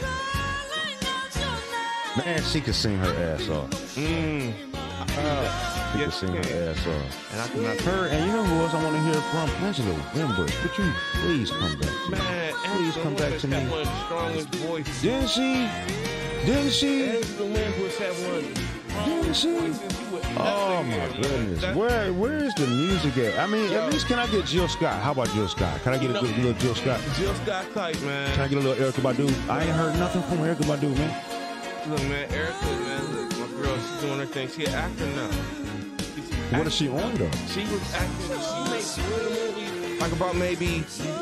man, she could sing her ass off. She could sing her ass off. And I cannot her, and you know who else I want to hear here from Angela Wimbush. Would you please come back? Man, please come back to me. One of the strongest voices. Didn't she? Didn't she? Angela Wimbush had one. Didn't she? Oh my goodness. Where is the music at? I mean, at least can I get Jill Scott? How about Jill Scott? Can I get a good little Jill Scott? Jill Scott tight, man. Can I get a little Erykah Badu? I ain't heard nothing from Erykah Badu, man. Look, man, Erykah, man, look, my girl, she's doing her thing. She an actor now. What is she on, though? She was acting. She made good movies. Like about maybe...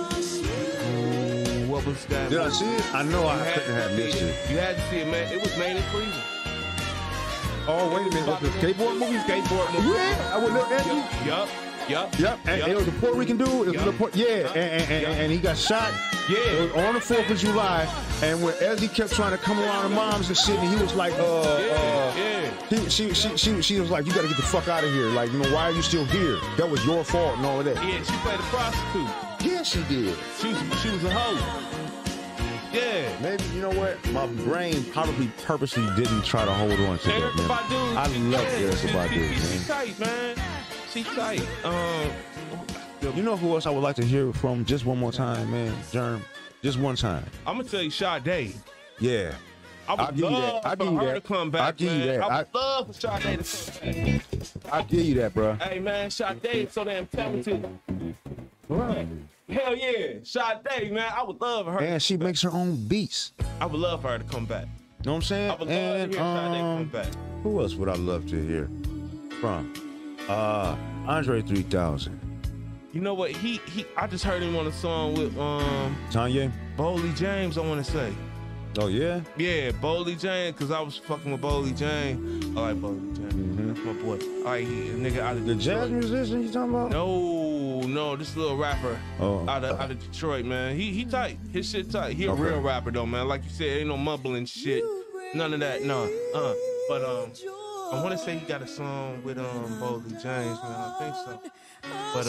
what was that? Did I see it? I know I couldn't have missed it. You had to see it, man. It was made in Cleveland. Oh, wait a minute. What's the skateboard movie? Skateboard movie. Yeah, I would look at you. Yup. And it was the Puerto Rican dude. And he got shot. Yeah. It was on the 4th of July. And when Ezzy kept trying to come around the moms and shit, and he was like, she was like, you got to get the fuck out of here. Like, you know, why are you still here? That was your fault and all of that. Yeah, she played a prostitute. Yeah, she did. She was a hoe. Yeah. Maybe, you know what? My brain probably purposely didn't try to hold on to that, man. Badu, I love Erykah Badu, man. She's tight, man. She's tight. You know who else I would like to hear from just one more time, man? Germ. Just one time. I'm going to tell you, Sade. Yeah. I would love for her to come back, I'll give you that. I would love for Sade to come back. I'll give you that, bro. Hey, man, Sade is so damn talented. Right. Hell yeah. Sade, man. I would love her. And she makes her own beats. I would love for her to come back. You know what I'm saying? I would love to hear Sade come back. Who else would I love to hear from? Andre 3000. You know what? I just heard him on a song with Kanye? Boldy James, I want to say. Oh, yeah? Yeah, Boldy James, because I was fucking with Boldy James. I like Boldy James. That's my boy. All right, nigga out of the jazz musician you talking about? No, this little rapper out of Detroit, man. He tight. His shit tight. He a real rapper, though, man. Like you said, ain't no mumbling shit. None of that, no. But I want to say he got a song with Boldy James, man. I think so. But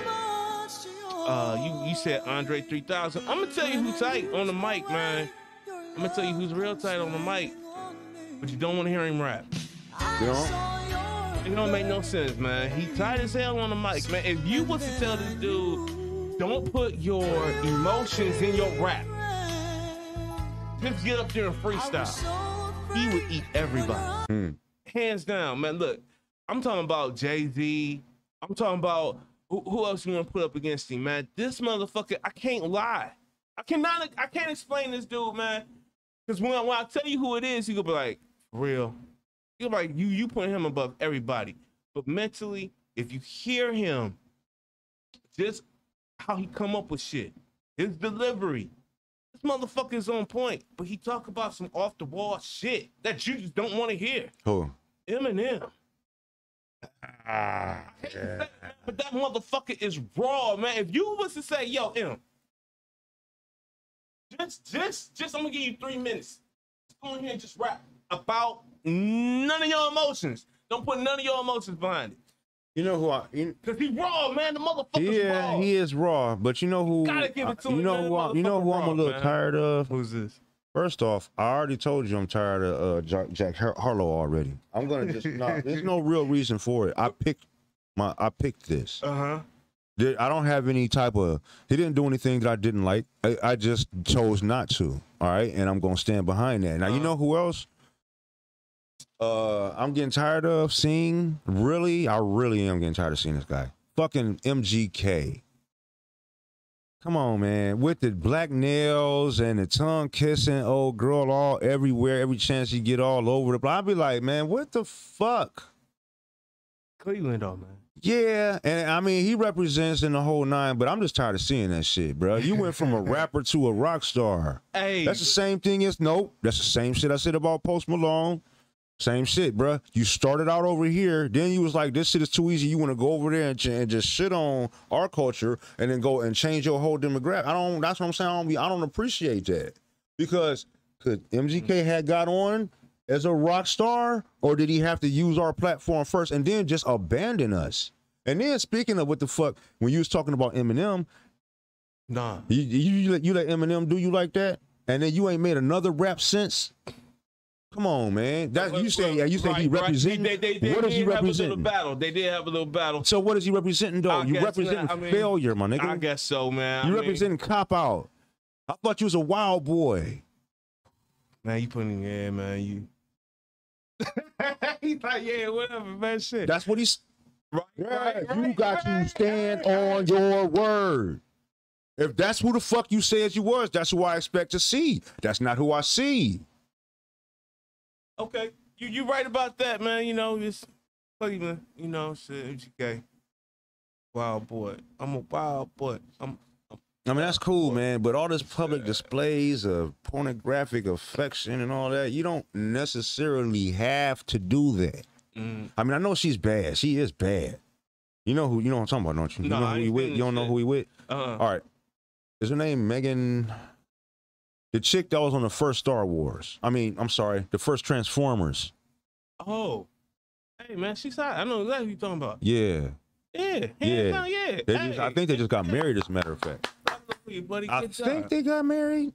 you said Andre 3000. I'm gonna tell you who's tight on the mic, man. I'm gonna tell you who's real tight on the mic. But you don't want to hear him rap. You know? It don't make no sense, man. He tight as hell on the mic, man. If you was to tell this dude, don't put your emotions in your rap. Just get up there and freestyle. He would eat everybody. Hands down, man. Look, I'm talking about Jay-Z. I'm talking about who else you want to put up against him, man. This motherfucker, I can't lie. I can't explain this dude, man. Because when I tell you who it is, you gonna be like, for real. You're like, you put him above everybody. But mentally, if you hear him, just how he come up with shit, his delivery, this motherfucker is on point. But he talk about some off the wall shit that you just don't want to hear. Who? Eminem. But that motherfucker is raw, man. If you was to say, yo, just I'm gonna give you 3 minutes. Just go in here and just rap about none of your emotions. Don't put none of your emotions behind it. You know who Cause he raw, man. The motherfucker's raw. Yeah, he is raw. But you know who? Gotta give it to him. You know who I'm a little tired of? Who's this? First off, I already told you I'm tired of Jack Harlow already. I'm gonna just there's no real reason for it. I picked this. I don't have any type of. He didn't do anything that I didn't like. I just chose not to. All right, and I'm gonna stand behind that. Now you know who else? I'm getting tired of seeing. I really am getting tired of seeing this guy. Fucking MGK. Come on, man. With the black nails and the tongue kissing old girl all everywhere, every chance you get all over the place. I'll be like, man, what the fuck? Cleveland, though, man. Yeah, and I mean, he represents in the whole 9, but I'm just tired of seeing that shit, bro. You went from a rapper to a rock star. Hey. That's the same thing as, nope, that's the same shit I said about Post Malone. Same shit, bro. You started out over here, then you was like, this shit is too easy. You want to go over there and just shit on our culture and then go and change your whole demographic. That's what I'm saying. I don't appreciate that. Because could MGK had got on as a rock star, or did he have to use our platform first and then just abandon us? And then speaking of what the fuck, when you was talking about Eminem, nah, you let Eminem do you like that? And then you ain't made another rap since? Come on, man. That you say he representing. What is he representing? They did have a little battle. So what is he representing, though? You representing failure, my nigga. I guess so, man. You representing cop out. I thought you was a wild boy. Man, you putting in the air, man. You. He's like, yeah, whatever, man. Shit. That's what he's. Right. You got to stand on your word. If that's who the fuck you said you was, that's who I expect to see. That's not who I see. Okay, you right about that, man. You know, it's Cleveland. You know, shit. Okay, wild boy. I'm a wild boy. I mean, that's cool, man. But all this public displays of pornographic affection and all that, you don't necessarily have to do that. I mean, I know she's bad. She is bad. You know what I'm talking about, don't you? You know who he with? You don't know who he with? All right. Is her name Megan? The chick that was on the first Star Wars. I mean, I'm sorry, the first Transformers. Oh. Hey, man, she's hot. I know exactly what you're talking about. Yeah. Yeah. Yeah. I think they just got married, as a matter of fact. I think they got married.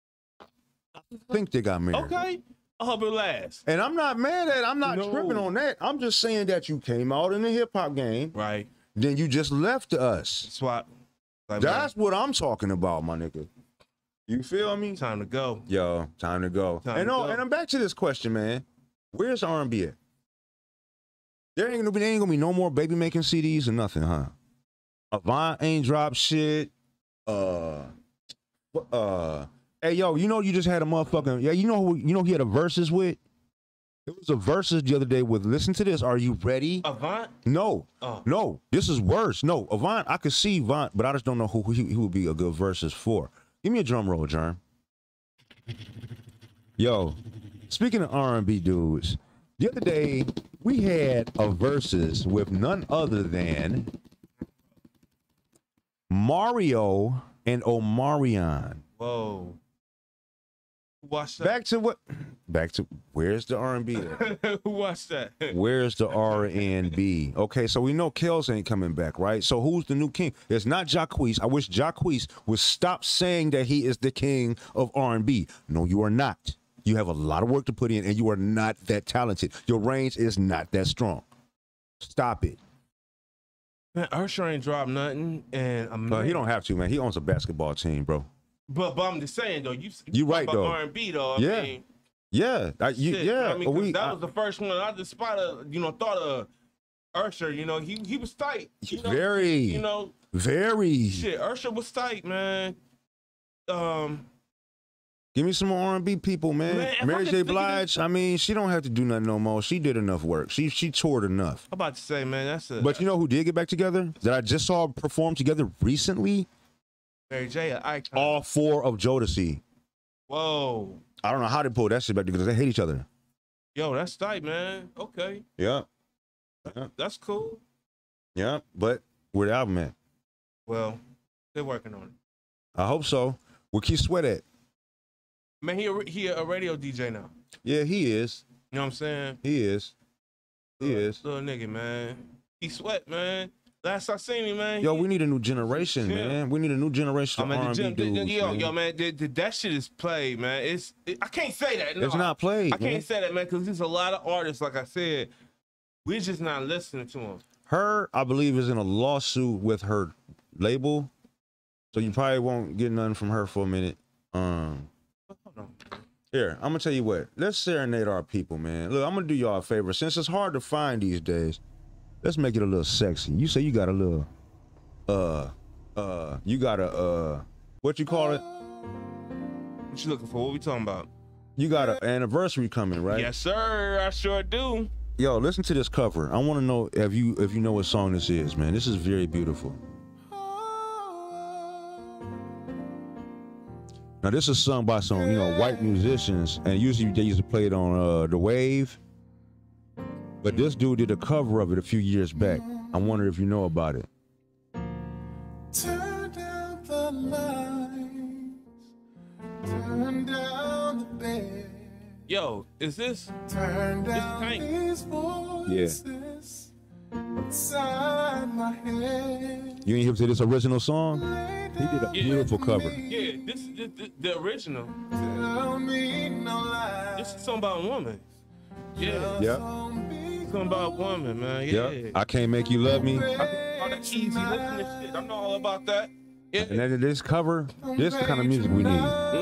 Okay. I hope it lasts. And I'm not mad at it. I'm not tripping on that. I'm just saying that you came out in the hip-hop game. Right. Then you just left to us. Swap. That's what I'm talking about, my nigga. You feel me? Time to go. Yo, time to go. And I'm back to this question, man. Where's R&B at? There ain't gonna be no more baby making CDs or nothing, huh? Avant ain't dropped shit. Hey, yo, you know you just had a motherfucking you know he had a verses with? It was a verses the other day with, listen to this, are you ready? Avant? No. No, this is worse. No, Avant, I could see Avant, but I just don't know who he would be a good verses for. Give me a drum roll, Jerm. Yo, speaking of R&B dudes, the other day we had a versus with none other than Mario and Omarion. Whoa. Watch that. Back to where's the R&B? Who watched that? Where's the R&B? Okay, so we know Kels ain't coming back, right? So who's the new king? It's not Jacquees. I wish Jacquees would stop saying that he is the king of R&B. No, you are not. You have a lot of work to put in, and you are not that talented. Your range is not that strong. Stop it. Man, Usher ain't dropped nothing, and he don't have to, man. He owns a basketball team, bro. But I'm just saying though, you right though. R&B though. Yeah. I mean, yeah. I mean, that was the first one I just thought of Usher. You know, he was tight. Very. You know. Very. Shit, Usher was tight, man. Give me some more R&B people, man. Mary J. Blige, I mean, she don't have to do nothing no more. She did enough work. She toured enough. I'm about to say, man, But you know who did get back together? That I just saw perform together recently? Mary J. An icon. All four of Jodeci. Whoa. I don't know how they pulled that shit back because they hate each other. Yo, that's tight, man. Okay. Yeah. That's cool. Yeah, but where the album at? Well, they're working on it. I hope so. Where Keith Sweat at? Man, he a radio DJ now. Yeah, he is. You know what I'm saying? He is. Little nigga, man. He Sweat, man. Last I seen him, man. Yo, we need a new generation, man. We need a new generation of R&B dudes. Yo, man, that shit is played, man. I can't say that. No, it's not played. I can't say that, man, because there's a lot of artists, like I said, we're just not listening to them. Her, I believe, is in a lawsuit with her label, so you probably won't get nothing from her for a minute. Here, I'm gonna tell you what. Let's serenade our people, man. Look, I'm gonna do y'all a favor. Since it's hard to find these days, let's make it a little sexy. You say you got a little, you got a, what you call it? What you looking for? What we talking about? You got an anniversary coming, right? Yes, sir. I sure do. Yo, listen to this cover. I want to know if you know what song this is, man. This is very beautiful. Now, this is sung by some, white musicians, and usually they used to play it on The Wave. But this dude did a cover of it a few years back. I wonder if you know about it. Turn down the lights, turn down the bed. Yo, is this? Turn down these voices. Yeah. inside my head. You ain't hear to this original song? He did a beautiful cover. Yeah, this is the original. Tell me no lies. This is something about a woman. Yeah. Yep. Something about a woman, man. Yeah. Yep. I Can't Make You Love Me. All that easy listening shit. I know all about that. Yeah. And then this cover, this is the kind of music we need.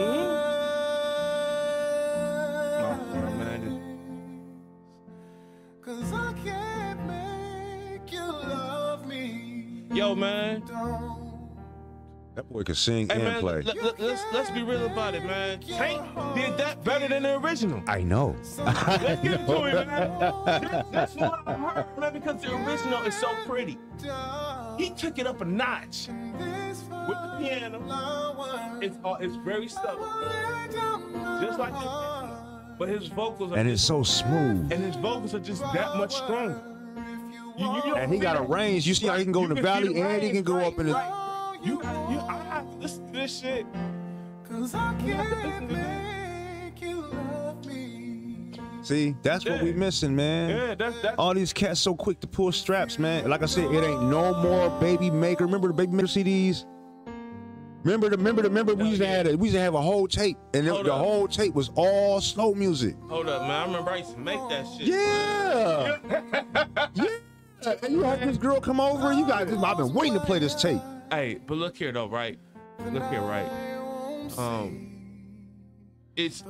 Cause I can't make you love me. Yo, man. That boy can sing hey, and man, play. Let's be real about it, man. Tank did that better than the original. I know. Let's get into it, man. That's what I heard, man, because the original is so pretty. He took it up a notch with the piano. It's very subtle, just like this. But his vocals are and it's so smooth. And his vocals are just that much stronger. And he got a range. You see how he can go in the valley and he can go up in the. I have to listen to this shit. Cause I can't make you love me. See, that's what we missing, man. Yeah, that's all these cats so quick to pull straps, man. Like I said, it ain't no more Baby Maker. Remember the Baby Maker CDs? Remember we used to have a whole tape, and the whole tape was all slow music. Hold up, man. I remember I used to make that shit. Yeah. Yeah. And you had this girl come over, and you got this. I've been waiting to play this tape. Hey, but look here though, right? Look here, right? It's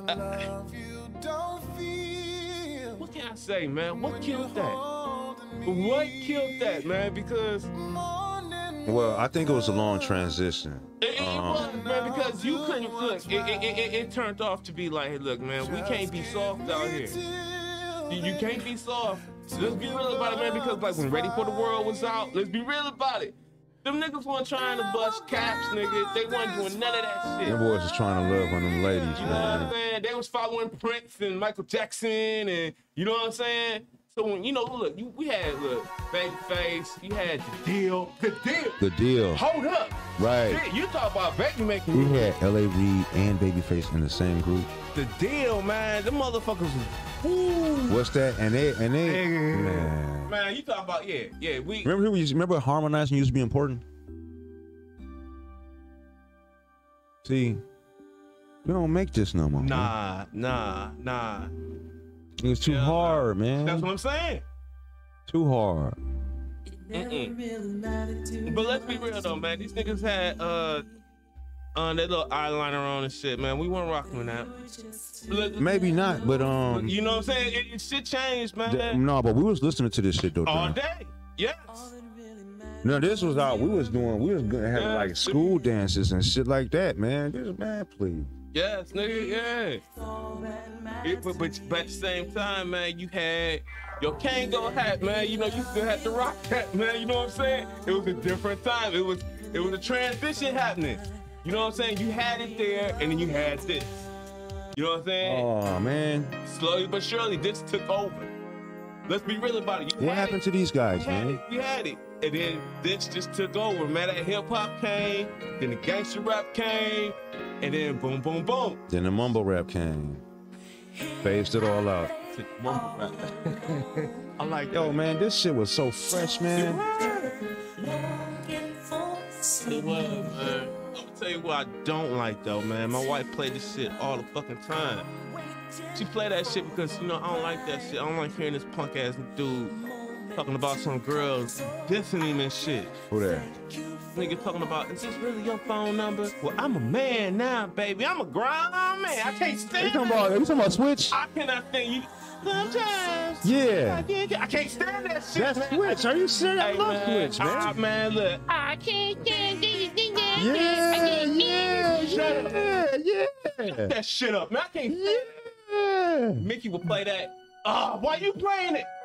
what can I say, man? What killed that? What killed that, man? Because well, I think it was a long transition. It was, man, because you couldn't look. It turned off to be like, hey, look, man, we can't be soft out here. You can't be soft. Let's be real about it, man. Because like when Ready for the World was out, let's be real about it. Them niggas weren't trying to bust caps, nigga. They weren't doing none of that shit. Them boys was trying to love on them ladies, you know man. what I'm saying? They was following Prince and Michael Jackson, and you know what I'm saying? So when, you know, look, we had, Babyface, you had The Deal. Hold up. Right. Shit, you talk about Baby making. We had L.A. Reid and Babyface in the same group. The Deal, man. Them motherfuckers was, what's that? And they man, you talking about, yeah. Remember harmonizing used to be important? See, we don't make this no more. Nah. It was too hard, man. That's what I'm saying. Too hard. But let's be real though, man. These niggas had their little eyeliner on and shit, man. We weren't rocking with that. Maybe not, but you know what I'm saying? Shit changed, man. No, but we was listening to this shit though. All day. Yes. No, this was out. We was gonna have like school dances and shit like that, man. Just man, please. Yes, nigga, yeah. But at the same time, man, you had your Kango hat, man. You know, you still had the rock hat, man. You know what I'm saying? It was a different time. It was a transition happening. You know what I'm saying? You had it there, and then you had this. You know what I'm saying? Oh, man. Slowly but surely, this took over. Let's be real about it. What happened to these guys, man? You had it. And then this just took over, man. That hip-hop came, then the gangster rap came, and then boom, boom, boom. Then the mumble rap came. Phased it all out. Mumble rap. I like that. Yo, man, this shit was so fresh, man. It was, man. I'm gonna tell you what I don't like, though, man. My wife played this shit all the fucking time. She played that shit because, you know, I don't like that shit. I don't like hearing this punk-ass dude talking about some girls dissing him and shit. Who that? Nigga talking about, is this really your phone number? Well, I'm a man now, baby. I'm a grown man. I can't stand you talking about Switch? I cannot think you. Sometimes. Yeah. I can't stand that shit. That's man. Switch. Are you serious? I love Switch, man. Man, look. I can't stand Yeah. That shit up, man. I can't stand it. Mickey will play that. Why you playing it?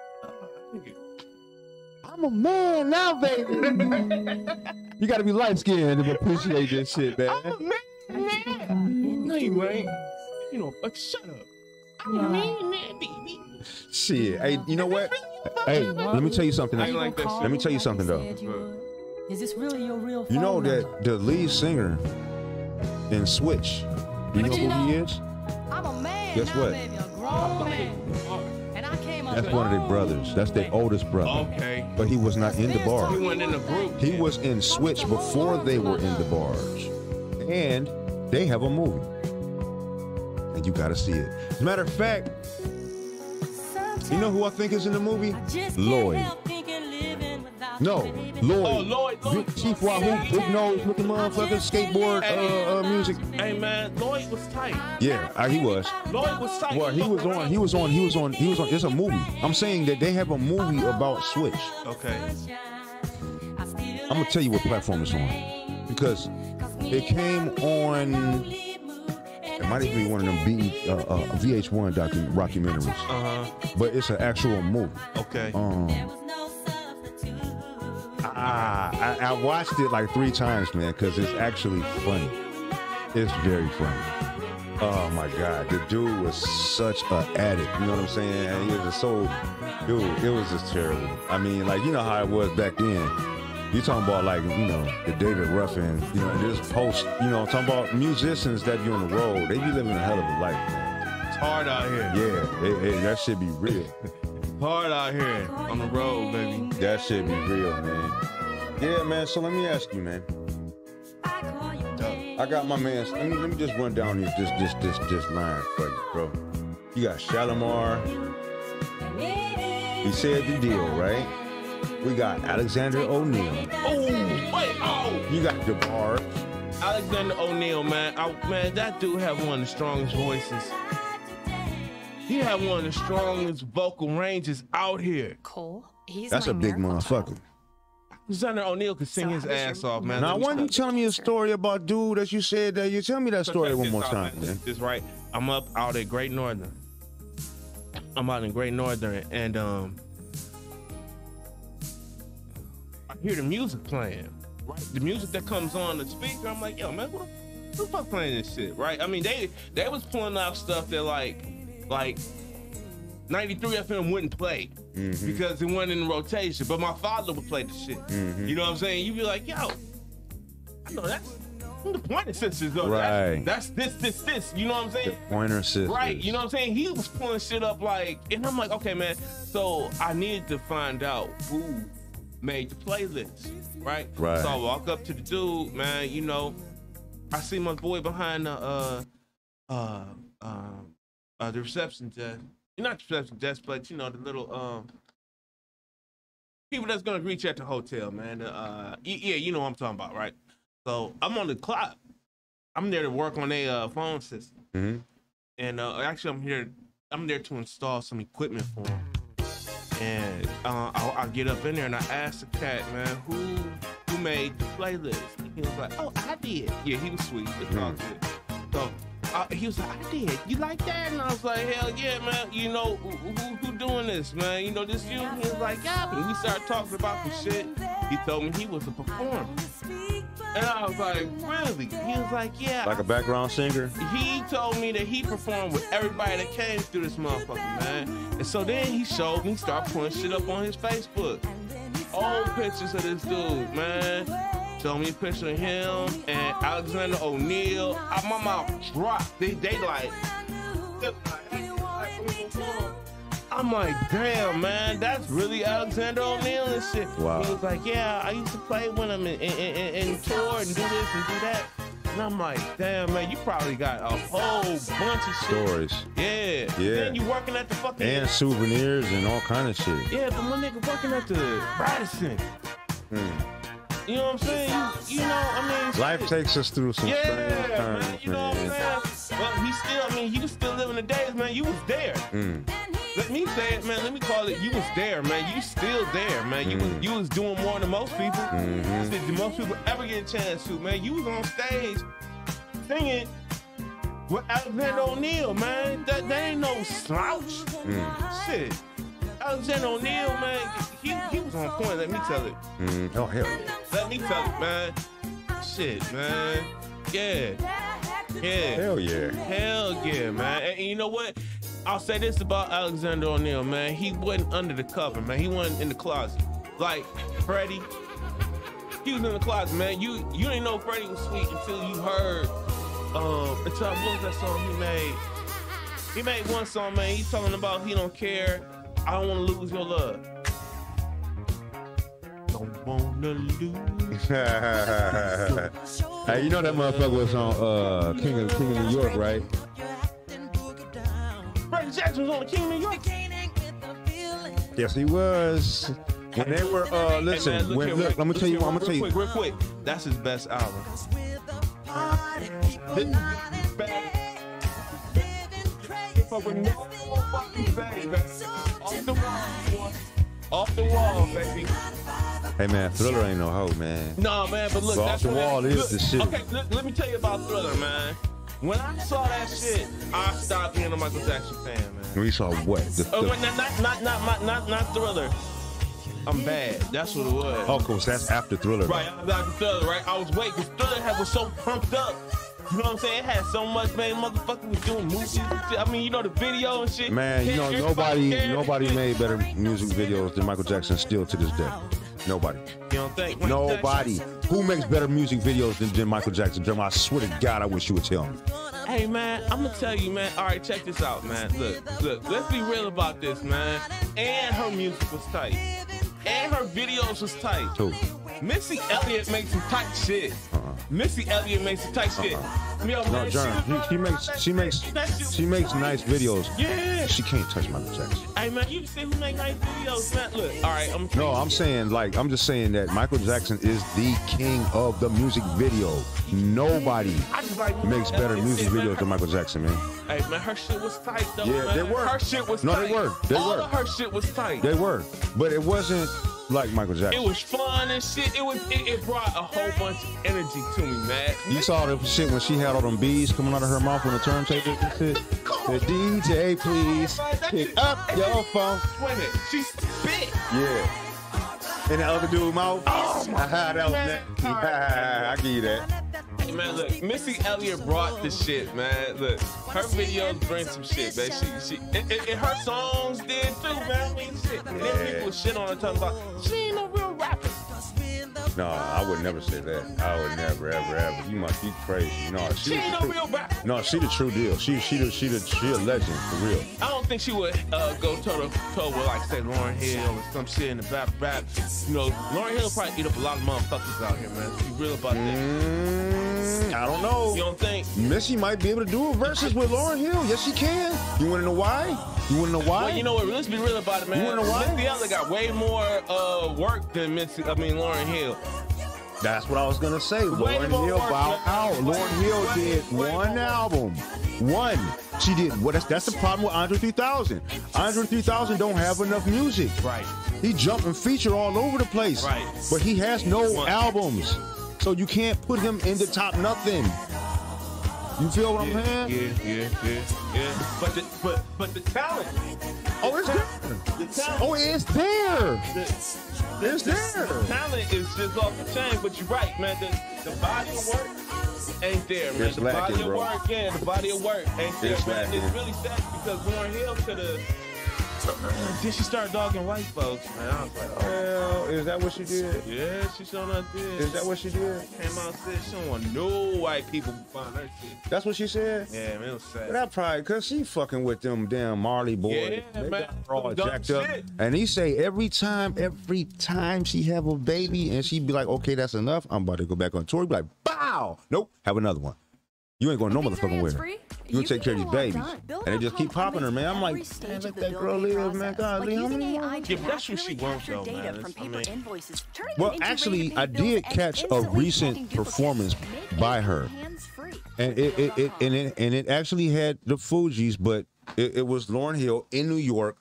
I'm a man now, baby. You gotta be light-skinned to appreciate this shit, man. I'm a man. No, you ain't. You know, shut up. I'm a man, baby. Shit. Hey, you know what? Hey, let me tell you something. I ain't like that shit. Let me tell you something, though. Is this really your real phone You know number? that the lead singer in Switch, you know who he is? I'm a man Guess now, what? baby, a grown man. And I came a That's one of their brothers. That's their oldest brother. Okay. But he was not in the barge. He wasn't in the group. He was in Switch before they were in the barge. And they have a movie. And you gotta see it. As a matter of fact, you know who I think is in the movie? Lloyd. No, Lloyd. Oh, Lloyd. Chief Wahoo, big nose looking motherfucker, skateboard music. Hey man, Lloyd was tight. Yeah, he was. Lloyd was tight. Well, he was on. It's a movie. I'm saying that they have a movie about Switch. Okay. I'm gonna tell you what platform it's on because it came on. It might even be one of them VH1 documentaries. But it's an actual movie. Okay. I watched it like 3 times, man, because it's actually funny. It's very funny. Oh my God, the dude was such an addict. You know what I'm saying? He was just dude, it was just terrible. I mean, like, you know how it was back then. You talking about like, you know, the David Ruffin, you know, this post, you know, talking about musicians that be on the road. They be living a hell of a life, man. It's hard out here. Yeah, that shit be real. Hard out here on the road, baby. That shit be real, man. Yeah, man. So let me ask you, man. I got my man. Let me just run down this line for you, bro. You got Shalimar. He said the deal, right? We got Alexander O'Neal. Oh, wait, oh. You got DeBarge. Alexander O'Neal, man. Man, that dude have one of the strongest voices. He had one of the strongest vocal ranges out here. Cole, that's a big motherfucker. Alexander O'Neal could sing his ass off, man. Now, why don't you tell me a story about dude that you said that you tell me that story one more time, man. This right. I'm up out at Great Northern. I'm out in Great Northern, and I hear the music playing. Right, the music that comes on the speaker. I'm like, yo, man, who the fuck playing this shit? Right? I mean, they was pulling out stuff that like 93 FM wouldn't play because it wasn't in rotation. But my father would play the shit. You know what I'm saying? You'd be like, yo, I know that's the Pointer Sisters, though. Right. That's this. You know what I'm saying? The Pointer Sisters. Right. You know what I'm saying? He was pulling shit up like, and I'm like, okay, man. So I needed to find out who made the playlist. Right. Right. So I walk up to the dude, man. You know, I see my boy behind the reception desk. Not the reception desk, but you know, the little people that's gonna greet you at the hotel, man. Yeah, you know what I'm talking about, right? So I'm on the clock. I'm there to work on a phone system. And actually I'm there to install some equipment for him. And I get up in there and I asked the cat, man, who made the playlist? And he was like, oh, I did. Yeah, he was sweet. It's all good. So he was like, I did. You like that? And I was like, hell yeah, man. You know, who doing this, man? You know, this you? He was like, yeah. And we started talking about some shit. He told me he was a performer. And I was like, really? He was like, yeah. Like a background singer? He told me that he performed with everybody that came through this motherfucker, man. And so then he showed me, started putting shit up on his Facebook. Old pictures of this dude, man. Showed me a picture of him and Alexander O'Neal. My mouth dropped. They like, I'm like, damn, man, that's really Alexander O'Neal and shit. Wow. He was like, yeah, I used to play with him and tour and do this and do that. And I'm like, damn, man, you probably got a whole bunch of stories. Shit. Yeah. And you working at the fucking... And souvenirs and all kind of shit. Yeah, but my nigga working at the Radisson. You know what I'm saying? You know, I mean... Life takes us through some strange times, man. You know what I'm saying? Well, he still, I mean, you still living the days, man. You was there. Let me say it, man. Let me call it. You was there, man. You still there, man. You was doing more than most people. Most people ever get a chance to, man. You was on stage singing with Alexander O'Neal, man. That ain't no slouch. Shit. Alexander O'Neal, man, he was on point. Let me tell it. Oh hell yeah. Let me tell it, man. Shit, man. Yeah. Hell yeah. Hell yeah, man. And you know what? I'll say this about Alexander O'Neal, man. He wasn't under the cover, man. He wasn't in the closet. Like Freddie, he was in the closet, man. You didn't know Freddie was sweet until you heard. What was that song he made? He made one song, man. He's talking about he don't care I don't want to lose your love. Don't wanna lose. Hey, you know that motherfucker was on King of New York, right? Michael Jackson was on the King of New York. Yes, he was. When they were listen, hey man, look, I'm gonna tell you. Real quick. That's his best album. Off the wall, baby. Hey man, Thriller ain't no hoe, man. No man, but look, so that's Off the Wall is the shit. Okay, let me tell you about Thriller, man. When I saw that shit, I stopped being a Michael Jackson fan, man. We saw what? Not Thriller. I'm Bad. That's what it was. Oh, of course, that's after Thriller. Right, after Thriller, right? I was waiting because Thriller was so pumped up. You know what I'm saying? It had so much, man. Motherfucker was doing movies and shit. I mean, you know, the video and shit. Man, you know, nobody made better music videos than Michael Jackson still to this day. Nobody. You don't think? Nobody. Who makes better music videos than Michael Jackson? Jeremiah, I swear to God, I wish you would tell me. Hey, man, I'm going to tell you, man. All right, check this out, man. Look, let's be real about this, man. And her music was tight. And her videos was tight. Who? Missy Elliott makes some tight shit. Missy Elliott makes some tight shit. Yo, no, man, John, she makes nice videos. Yeah. She can't touch Michael Jackson. Hey man, you say who make nice videos, man? Look, all right, I'm just saying that Michael Jackson is the king of the music video. Nobody makes better music videos than Michael Jackson, man. Hey man, her shit was tight though. Yeah, man. they were. Her shit was tight. No, they were. All of her shit was tight. They were, but it wasn't like Michael Jackson. It was fun and shit. It brought a whole bunch of energy to me, man. You saw the shit when she had all them bees coming out of her mouth on the turntable and shit. The DJ, please pick up your phone. Wait a minute, she spit. Yeah. In the other dude's mouth. Oh my that was man. I give you that. Hey man, look, Missy Elliott brought the shit, man. Look, her videos bring some shit, man. And her songs did too, man. I mean, shit. And then people shit on her talking about she ain't no real rapper. No, I would never say that. I would never, ever. You must be crazy. No, she ain't no real rapper. No, she the true deal. She a legend for real. I don't think she would go toe to toe with like say Lauryn Hill or some shit in the rap. You know, Lauryn Hill probably eat up a lot of motherfuckers out here, man. Be real about that. I don't know. You don't think? Missy might be able to do a versus with Lauryn Hill. Yes, she can. You want to know why? Well, you know what? Let's be real about it, man. You want to know why? Missy Elliott got way more work than Lauryn Hill. That's what I was gonna say. Lauryn Hill bowed out. Lauryn Hill did one album. One. She did. Well, that's the problem with Andre 3000. Andre 3000 don't have enough music. Right. He jump and feature all over the place. Right. But he has no albums. So you can't put him in the top nothing. You feel what I'm saying? Yeah. But the talent. Oh, it's there. The talent. Oh, it's there. It's there. The talent is just off the chain, but you're right, man. The body of work ain't there, man. It's the lacking, body of bro. work, the body of work ain't there, It's man. lacking. It's really sad because Lauryn Hill could have. Then she started dogging white folks, man. I was like, oh. Well, is that what she did? Yeah, she sure enough did. Is that what she did? Came out and said she don't want no white people behind her shit. That's what she said? Yeah, man, it was sad. But that probably, because she fucking with them damn Marley boys. Yeah, they man. got her all Dumb jacked up. shit. And he say every time she have a baby and she be like, okay, that's enough. I'm about to go back on tour. He be like, bow. Nope, have another one. You ain't going no motherfucking with her. You gonna take care of these babies. And they just keep popping her, man. I'm like, man, let that girl live, man. God, Yeah, but that's what she wants, though, man. Well, actually, I did catch a recent performance by her, and it actually had the Fugees, but it was Lauryn Hill in New York,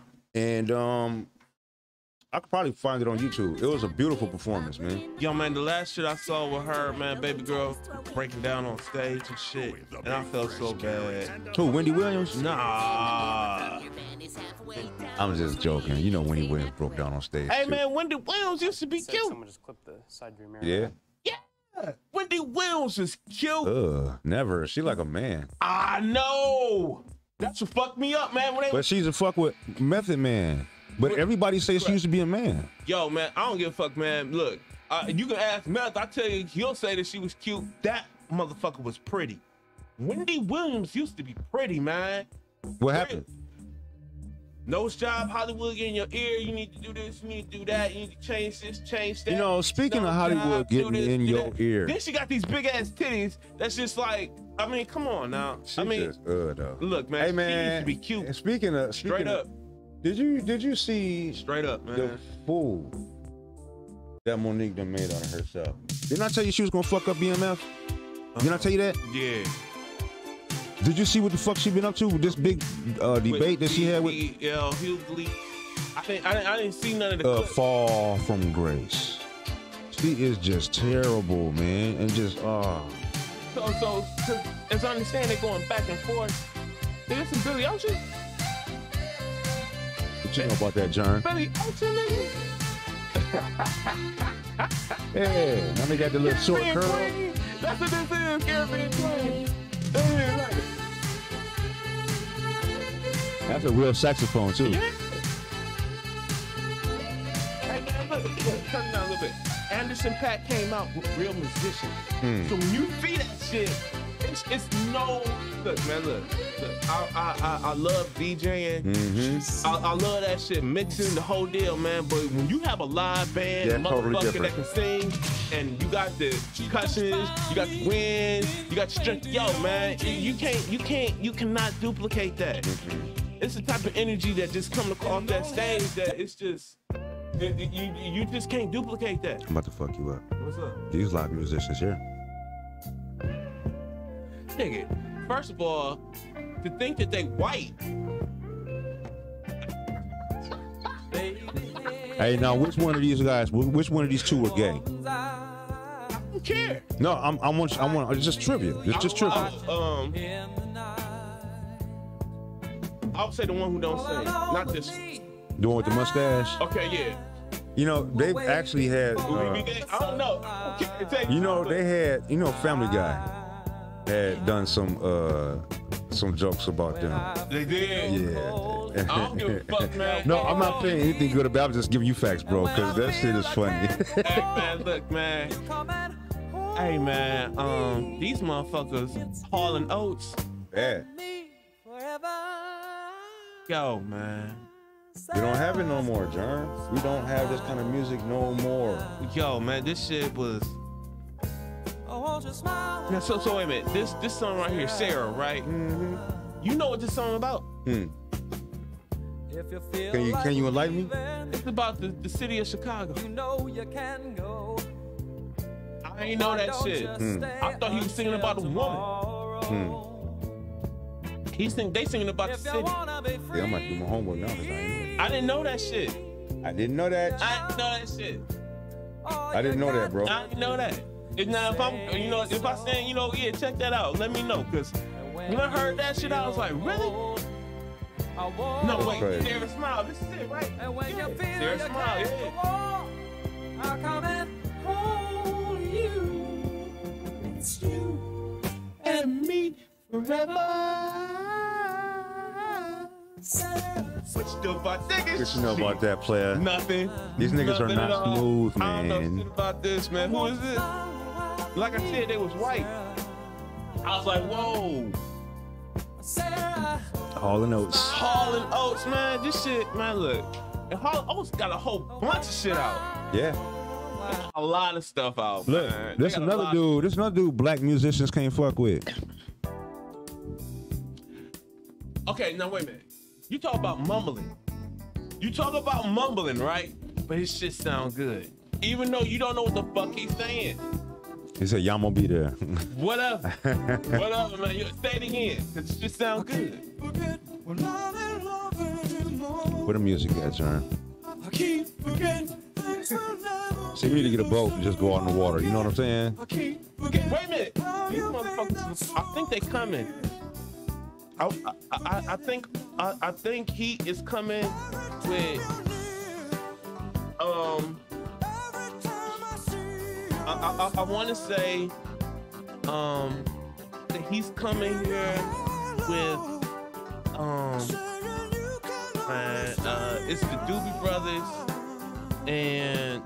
and I could probably find it on YouTube. It was a beautiful performance, man. Yo, man, the last shit I saw with her, man, baby girl breaking down on stage and shit, and I felt so bad. Who, Wendy Williams? Nah. I'm just joking. You know Wendy Williams broke down on stage. Hey, too. man, Wendy Williams used to be cute. Someone just clipped the side view mirror. Yeah? Yeah. Wendy Williams is cute. Never. She like a man. I know. That's what fucked me up, man. But she's a fuck with Method Man. But everybody says she used to be a man. Yo, man, I don't give a fuck, man. Look, you can ask Meth. I tell you, he'll say that she was cute. That motherfucker was pretty. Wendy Williams used to be pretty, man. What happened? Nose job, Hollywood getting your ear. You need to do this, you need to do that, you need to change this, change that. You know, speaking of Hollywood getting in your ear. Then she got these big ass titties. That's just like, I mean, come on now. She just though. Look, man. Hey, man. She used to be cute. And speaking of straight up. Did you see straight up, man, the fool that Monique done made out of herself? Didn't I tell you she was gonna fuck up BMF? Didn't I tell you that? Yeah. Did you see what the fuck she been up to with this big debate that she had with? Hughley. I didn't see none of the clips. Fall from grace. She is just terrible, man, and just So as I understand, they're going back and forth. There's some Billy Ocean. What you know about that, John? Billy Ocean, nigga. Yeah, now they got the little short curl. That's what this is, Caribbean Queen. That's a real saxophone too. Yeah. Hey man, look, turn it down a little bit. Anderson .Paak came out with real musicians. So when you see that shit, it's no. Look, man, look. I love DJing. I love that shit, mixing the whole deal, man. But when you have a live band, motherfucker that can sing, and you got the percussions, you got the winds, you got the strength. Yo, man, you cannot duplicate that. It's the type of energy that just comes off that stage that it's just. You just can't duplicate that. I'm about to fuck you up. What's up? These live musicians here. Nigga, first of all, to think that they white. Hey, now which one of these guys? Which one of these two are gay? I don't care. No, I want. It's just trivia. It's just trivia. I would say the one who don't sing, not this one. The one with the mustache. Okay, yeah. You know, they've actually had. I don't know. You know, they had. You know, Family Guy had done some jokes about them. They did. Yeah. I don't give a fuck, man. No, I'm not saying anything good about it. I'm just giving you facts, bro, because that shit is funny. Hey, man, look, man. Hey, man. These motherfuckers hauling oats. Yeah. Yo, man. We don't have it no more, John. We don't have this kind of music no more. Yo, man, this shit was. Now, so wait a minute. This song right here, Sarah, right? You know what this song about? Can you enlighten me? It's about the city of Chicago. You know you can go. I ain't know that shit. I thought he was singing about a woman. They singing about the city. Yeah, I'm about to do my homework now. I didn't know that shit. I didn't know that. I didn't know that shit. I didn't know that, bro. I didn't know that. Now, if I say, yeah, check that out. Let me know, cause when I heard that shit, I was like, really? No, wait, Sarah Smile. This is it, right? Yeah. Sarah Smile, yeah. I'll come and hold you. It's you and me forever. What you know about niggas? What you know about that, player? Nothing. These niggas are not smooth, man. I don't know shit about this, man. Who is this? Like I said, they was white. I was like, whoa. Hall and Oates. Hall and Oates, man. This shit, man, look. And Hall and Oates got a whole bunch of shit out. Yeah. A lot of stuff out, look, man. This another dude black musicians can't fuck with. Okay, now wait a minute. You talk about mumbling. Right? But his shit sound good. Even though you don't know what the fuck he's saying. He said, y'all gonna be there. Whatever. Whatever, man. You say it again, because it just sound good. Where the music at, John? So you need to get a boat and just go out in the water. You know what I'm saying? Wait a minute. These motherfuckers, I think they coming. I think he is coming with I want to say that he's coming here with it's the Doobie Brothers and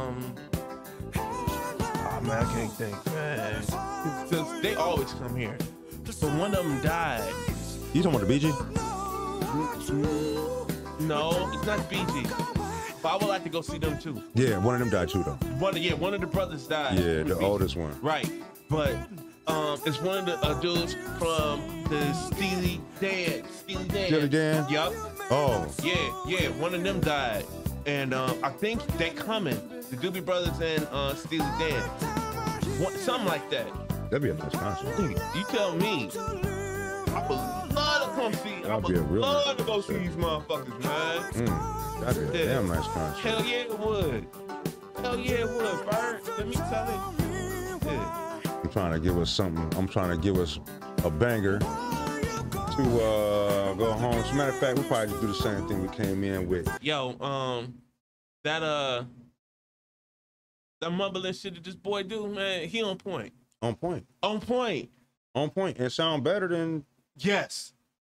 man, I can't think, man, because they always come here. So one of them died. You talking about the BG? No, it's not BG. But I would like to go see them too. Yeah, one of them died too though. One of the brothers died. Yeah, the oldest one. Right, but it's one of the dudes from the Steely Dan. Steely Dan? Yup. Oh. Yeah, one of them died. And I think they coming. The Doobie Brothers and Steely Dan. Something like that. That'd be a nice concert. You tell me. I would love to come see. That'd be a real nice love to go see these motherfuckers, man. That'd be a damn nice concert. Hell yeah, it would. Hell yeah, it would, Bird. Let me tell it. Yeah. I'm trying to give us something. I'm trying to give us a banger to go home. As a matter of fact, we'll probably just do the same thing we came in with. Yo, that mumbling shit that this boy do, man, he on point. On point. On point. On point. And sound better than Yes.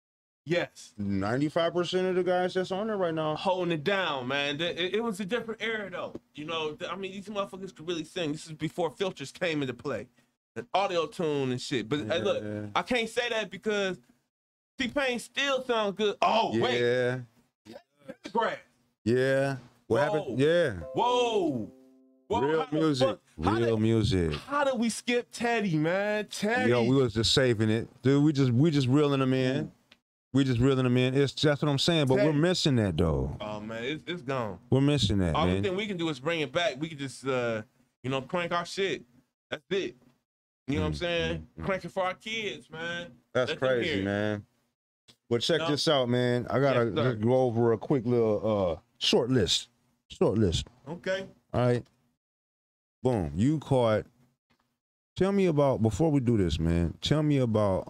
95% of the guys that's on there right now. Holding it down, man. It was a different era, though. You know, I mean, these motherfuckers could really sing. This is before filters came into play. And audio tune and shit. But hey, look, I can't say that because T-Pain still sounds good. Oh, wait. Yeah. Grass. Yeah. What happened? Yeah. Whoa. Real music. Real music. How did we skip Teddy, man? Teddy. Yo, we was just saving it. Dude, we just reeling them in. We just reeling them in. It's just what I'm saying, but we're missing that, though. Oh, man, it's gone. We're missing that, All man. the thing we can do is bring it back. We can just, crank our shit. That's it. You know what I'm saying? Crank it for our kids, man. That's crazy, man. Well, check this out, man. I got to just go over a quick little short list. Okay. All right. Boom. You caught. Tell me about, before we do this, man, tell me about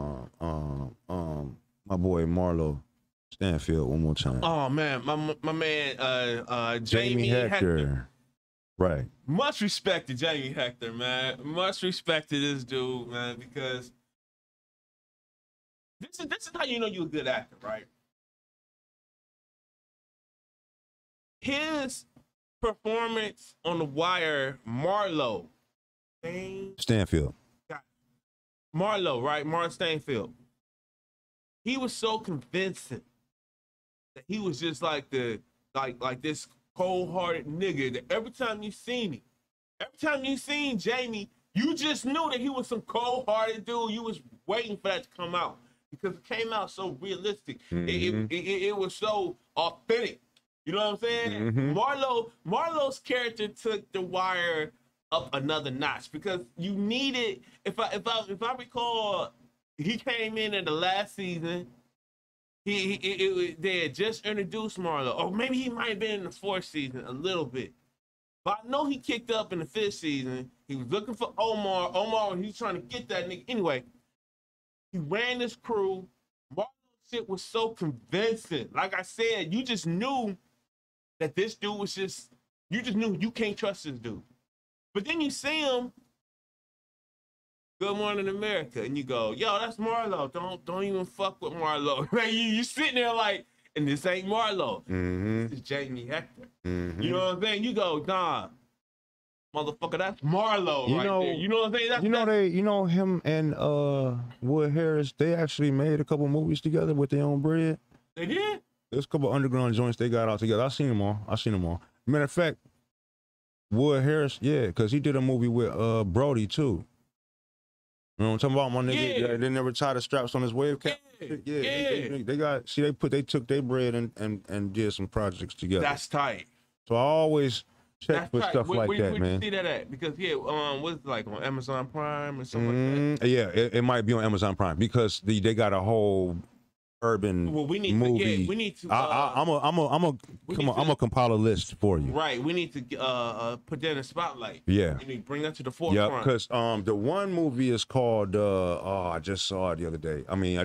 my boy Marlo Stanfield one more time. Oh man, my man Jamie Hector. Right. Much respect to Jamie Hector, man. Much respect to this dude, man, because this is how you know you're a good actor, right? His performance on The Wire, Marlo Stanfield. Marlo, right? Marlo Stanfield. He was so convincing that he was just like this cold-hearted nigga that every time you seen Jamie, you just knew that he was some cold-hearted dude. You was waiting for that to come out because it came out so realistic. It was so authentic. You know what I'm saying? Marlo's character took The Wire up another notch because you needed. If I recall, he came in the last season. They had just introduced Marlo, or maybe he might have been in the 4th season a little bit. But I know he kicked up in the 5th season. He was looking for Omar, he was trying to get that nigga. Anyway, he ran this crew. Marlo's shit was so convincing. Like I said, you just knew that this dude was just. You just knew you can't trust this dude. But then you see him. Good Morning America, and you go, yo, that's Marlo. Don't even fuck with Marlo. Like you sitting there like, and this ain't Marlo. This is Jamie Hector. You know what I'm saying? You go, nah, motherfucker, that's Marlo there. You know what I'm saying? You know him and Wood Harris. They actually made a couple movies together with their own bread. They did. There's a couple underground joints they got out together. I seen them all. Matter of fact, Wood Harris, yeah, because he did a movie with Brody too. You know what I'm talking about, my nigga? Yeah. They never tied the straps on his wave cap. Yeah. They took their bread and did some projects together. That's tight. So I always check for stuff like that, man. Where you see that at? Because what's it like on Amazon Prime or something like that? Yeah, it might be on Amazon Prime because they got a whole urban movie. We need to. I'm gonna compile a list for you. Right, we need to put that in the spotlight. Yeah, we need to bring that to the forefront. Yeah, because the one movie is called. I just saw it the other day. I mean,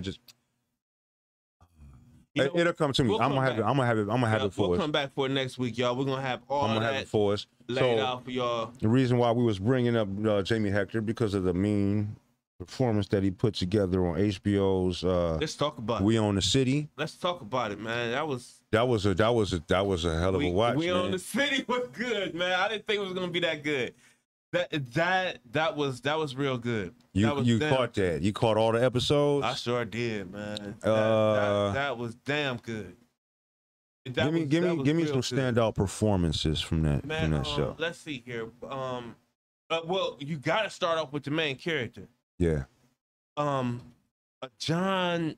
it'll come to me. I'm gonna have it for us. We'll come back for it next week, y'all. We're gonna have all that have it for us. laid out for y'all. The reason why we was bringing up Jamie Hector because of the mean performance that he put together on HBO's Let's talk about We Own the City. Let's talk about it, man. That was a hell of a watch. We Own the City was good, man. I didn't think it was gonna be that good. That was real good. You caught that. You caught all the episodes? I sure did, man. That was damn good. Give me some standout performances from that show. Let's see here. Well, you got to start off with the main character. Yeah. John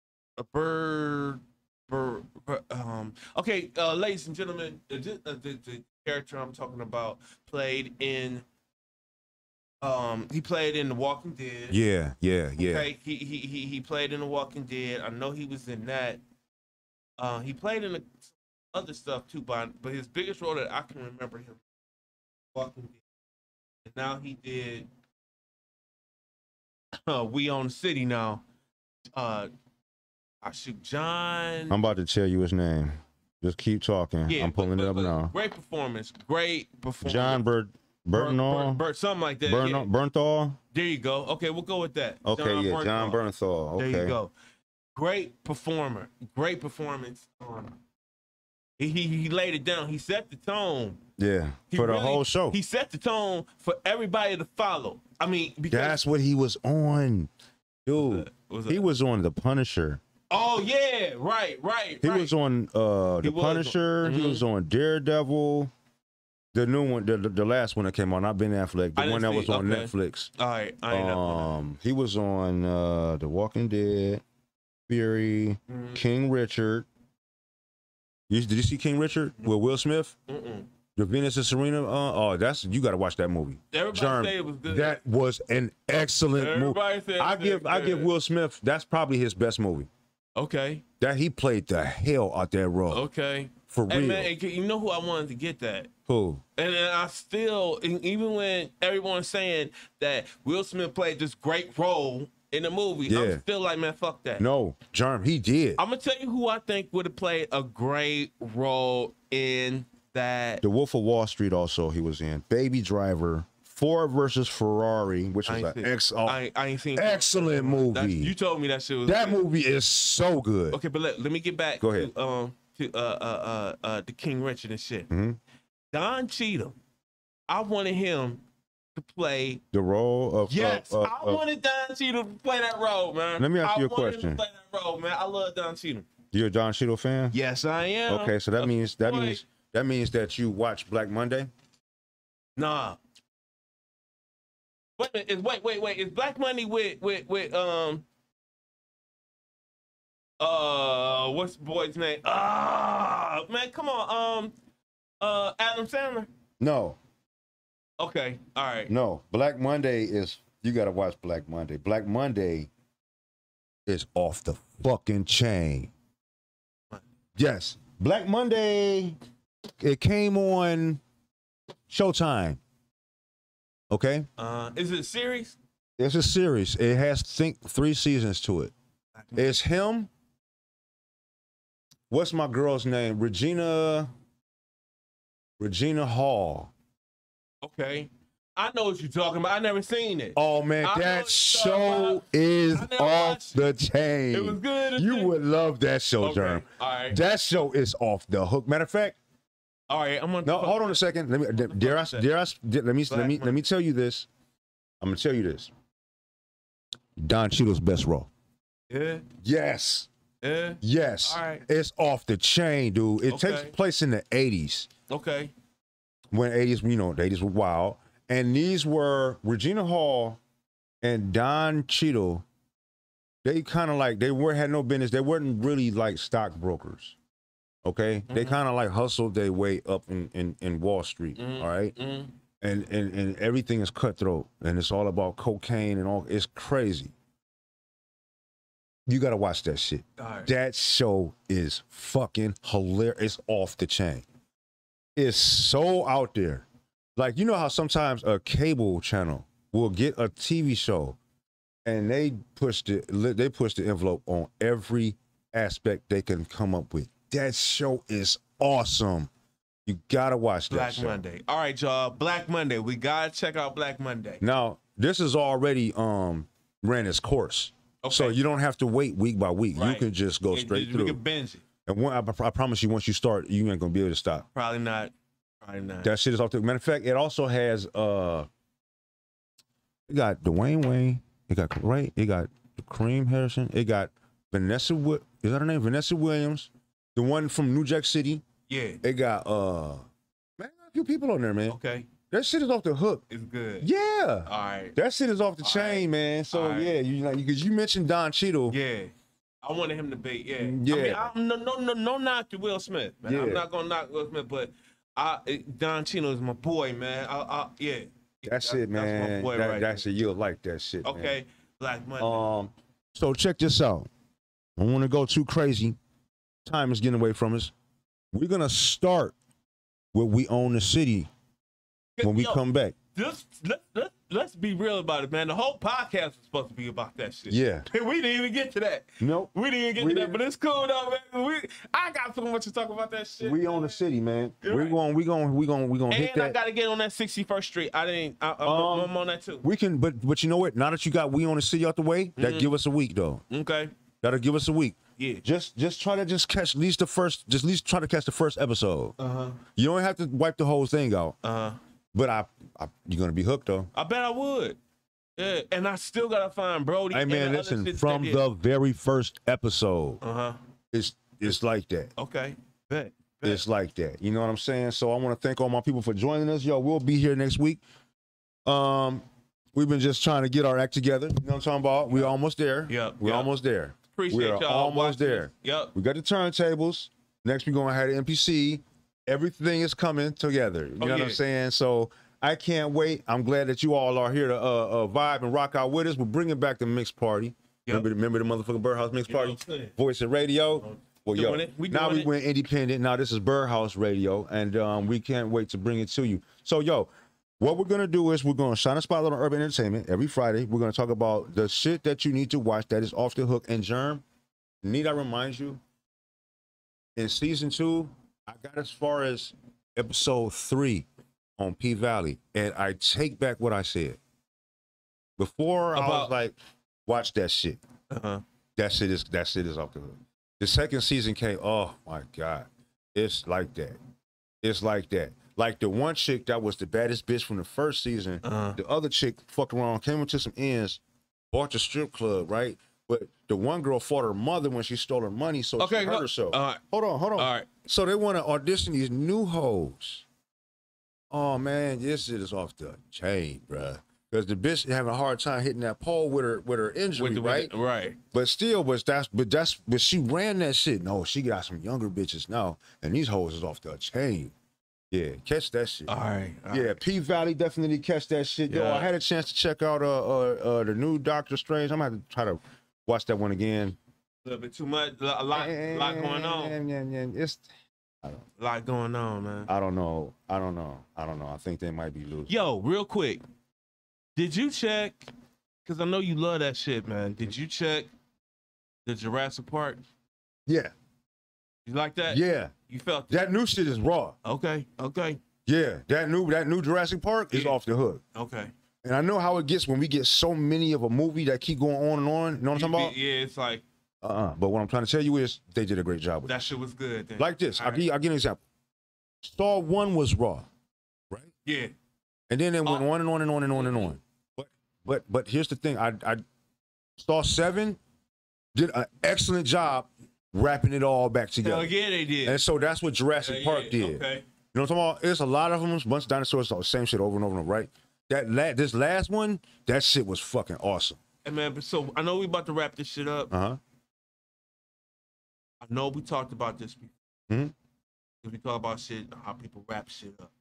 okay, ladies and gentlemen, the character I'm talking about played in he played in The Walking Dead. Yeah. Okay, he played in The Walking Dead. I know he was in that. He played in other stuff too, but his biggest role that I can remember him Walking Dead. And now he did We Own the City now. John. I'm about to tell you his name. Just keep talking. Yeah, I'm pulling it up now. Great performance. John Bernthal. Something like that. Bernthal. There you go. Okay, we'll go with that. Okay, John Bernthal. Okay. There you go. Great performer. Great performance. He laid it down. He set the tone. Yeah, for the whole show. He set the tone for everybody to follow. I mean, because that's what he was on. Dude, he was on The Punisher. Oh yeah, right. He was on The Punisher. He was on Daredevil. The new one, the last one that came on, not Ben Affleck, the one that was on Netflix. All right, I ain't know. He was on The Walking Dead, Fury, King Richard. Did you see King Richard with Will Smith? The Venus and Serena. You got to watch that movie. Everybody say it was good. That was an excellent movie. I give Will Smith. That's probably his best movie. Okay. That he played the hell out that role. Okay. For real. Man, you know who I wanted to get that? Who? And I still, even when everyone's saying that Will Smith played this great role in the movie, I'm still like, man, fuck that. No, Germ, he did. I'm gonna tell you who I think would have played a great role in that. The Wolf of Wall Street also he was in. Baby Driver. Ford versus Ferrari, which was an excellent movie. You told me that shit was that good. movie is so good. Okay, but let me get back Go ahead. to the King Richard and shit. Don Cheadle, I wanted him to play the role of. Yes, I wanted Don Cheadle to play that role, man. Let me ask you a question. I wanted him to play that role, man. I love Don Cheadle. You're a Don Cheadle fan? Yes, I am. Okay, so that means that you watch Black Monday. Nah. Wait a minute. Wait. Is Black Monday with what's the boy's name? Man, come on. Adam Sandler? No. Okay, all right. No. Black Monday is you gotta watch Black Monday. Black Monday is off the fucking chain. Yes. Black Monday, it came on Showtime. Okay. Is it a series? It's a series. It has 3 seasons to it. It's him. What's my girl's name? Regina Hall. Okay. I know what you're talking about. I never seen it. Oh man, that show is off the chain. It was good. You would love that show, okay. Jerm. All right. That show is off the hook. Matter of fact. All right, I'm gonna. No, hold on a second. Let me tell you this. I'm gonna tell you this. Don Cheadle's best role. Yeah. Yes. Yeah. Yes. All right. It's off the chain, dude. It takes place in the 80s. Okay. When the 80s were wild, and these were Regina Hall and Don Cheadle. They kind of like had no business. They weren't really like stockbrokers. Okay, they kind of like hustled their way up in Wall Street. All right, and everything is cutthroat, and it's all about cocaine and all. It's crazy. You gotta watch that shit. Right. That show is fucking hilarious. It's off the chain. It's so out there. Like, you know how sometimes a cable channel will get a TV show, and they push the envelope on every aspect they can come up with. That show is awesome. You gotta watch that show. Black Monday. All right, y'all. Black Monday. We gotta check out Black Monday. Now, this is already ran its course. Okay. So you don't have to wait week by week. Right. You can just go straight through. You can binge it. And I promise you, once you start, you ain't gonna be able to stop. Probably not. Probably not. That shit is off the matter of fact, it also has it got Dwayne Wayne, it got Kareem Harrison, it got Vanessa is that her name? Vanessa Williams. The one from New Jack City. Yeah. It got man, a few people on there, man. Okay. That shit is off the hook. It's good. Yeah. All right. That shit is off the chain, man. So yeah, you know, because you mentioned Don Cheadle. Yeah. I wanted him to be, yeah. Yeah. I mean, no knock to Will Smith, man. Yeah. I'm not gonna knock Will Smith, but Don Cheadle is my boy, man. Yeah. That's it, man. That's my boy right that's it. You'll like that shit. Okay. Man. Black Monday. So check this out. I don't want to go too crazy. Time is getting away from us. We're gonna start with We Own the City when we come back. Let's be real about it, man. The whole podcast was supposed to be about that shit. Yeah. We didn't even get to that. Nope. We didn't even get to that, but it's cool though, man. I got so much to talk about that shit. We Own the City, man. We're going to hit that. And I gotta get on that 61st Street. I'm on that too. We can, but you know what? Now that you got We Own the City out the way, that give us a week though. Okay. That'll give us a week. Yeah. Just try to catch at least try to catch the first episode. You don't have to wipe the whole thing out. But you're gonna be hooked though. I bet I would. Yeah, and I still gotta find Brody. Hey man, listen, from the very first episode, it's like that. Okay, bet. It's like that. You know what I'm saying? So I want to thank all my people for joining us. Yo, we'll be here next week. We've been just trying to get our act together. You know what I'm talking about? We're almost there. Yep. We're almost there. Appreciate y'all. We're almost there. Yep. We got the turntables. Next we're gonna have the MPC. Everything is coming together. You know what I'm saying? So I can't wait. I'm glad that you all are here to vibe and rock out with us. We're bringing back the mixed party. Yep. Remember the motherfucking Birdhouse mixed party? Voice and radio. Well, yo, now we went independent. Now this is Birdhouse Radio, and we can't wait to bring it to you. So, yo, what we're going to do is we're going to shine a spotlight on urban entertainment every Friday. We're going to talk about the shit that you need to watch that is off the hook. And Germ, need I remind you, in season 2, I got as far as episode 3 on P Valley, and I take back what I said. Before I was like, watch that shit. That shit is off the hook. The second season came, oh my God. It's like that. It's like that. Like the one chick that was the baddest bitch from the first season, the other chick fucked around, came into some ends, bought the strip club, right? But the one girl fought her mother when she stole her money, so she hurt herself. Hold on. All right. So they want to audition these new hoes. Oh man, this shit is off the chain, bruh. Because the bitch having a hard time hitting that pole with her injury, right? Right. But still, but she ran that shit. No, she got some younger bitches now, and these hoes is off the chain. Yeah, catch that shit. All right. Yeah, P Valley definitely catch that shit. Yo, I had a chance to check out the new Doctor Strange. I'm gonna have to try to watch that one again. A little bit too much. A lot going on. It's a lot going on, man. I don't know. I think they might be losing. Yo, real quick, did you check? Because I know you love that shit, man. Did you check the Jurassic Park? Yeah. You like that? Yeah. You felt that new shit is raw. Okay. Yeah, that new Jurassic Park is off the hook. Okay. And I know how it gets when we get so many of a movie that keep going on and on. You know what I'm talking about? Yeah, it's like. But what I'm trying to tell you is they did a great job with that. That shit was good. Then. Like this. I'll give you an example. Star 1 was raw, right? Yeah. And then it went on and on and on and on and on. But here's the thing. I Star 7 did an excellent job wrapping it all back together. Hell yeah, they did. And so that's what Jurassic Park did. Okay. You know what I'm talking about? It's a lot of them, a bunch of dinosaurs, the same shit over and over and over, right? This last one, that shit was fucking awesome. Hey man, but so I know we about to wrap this shit up. I know we talked about this before. We talk about shit, how people wrap shit up.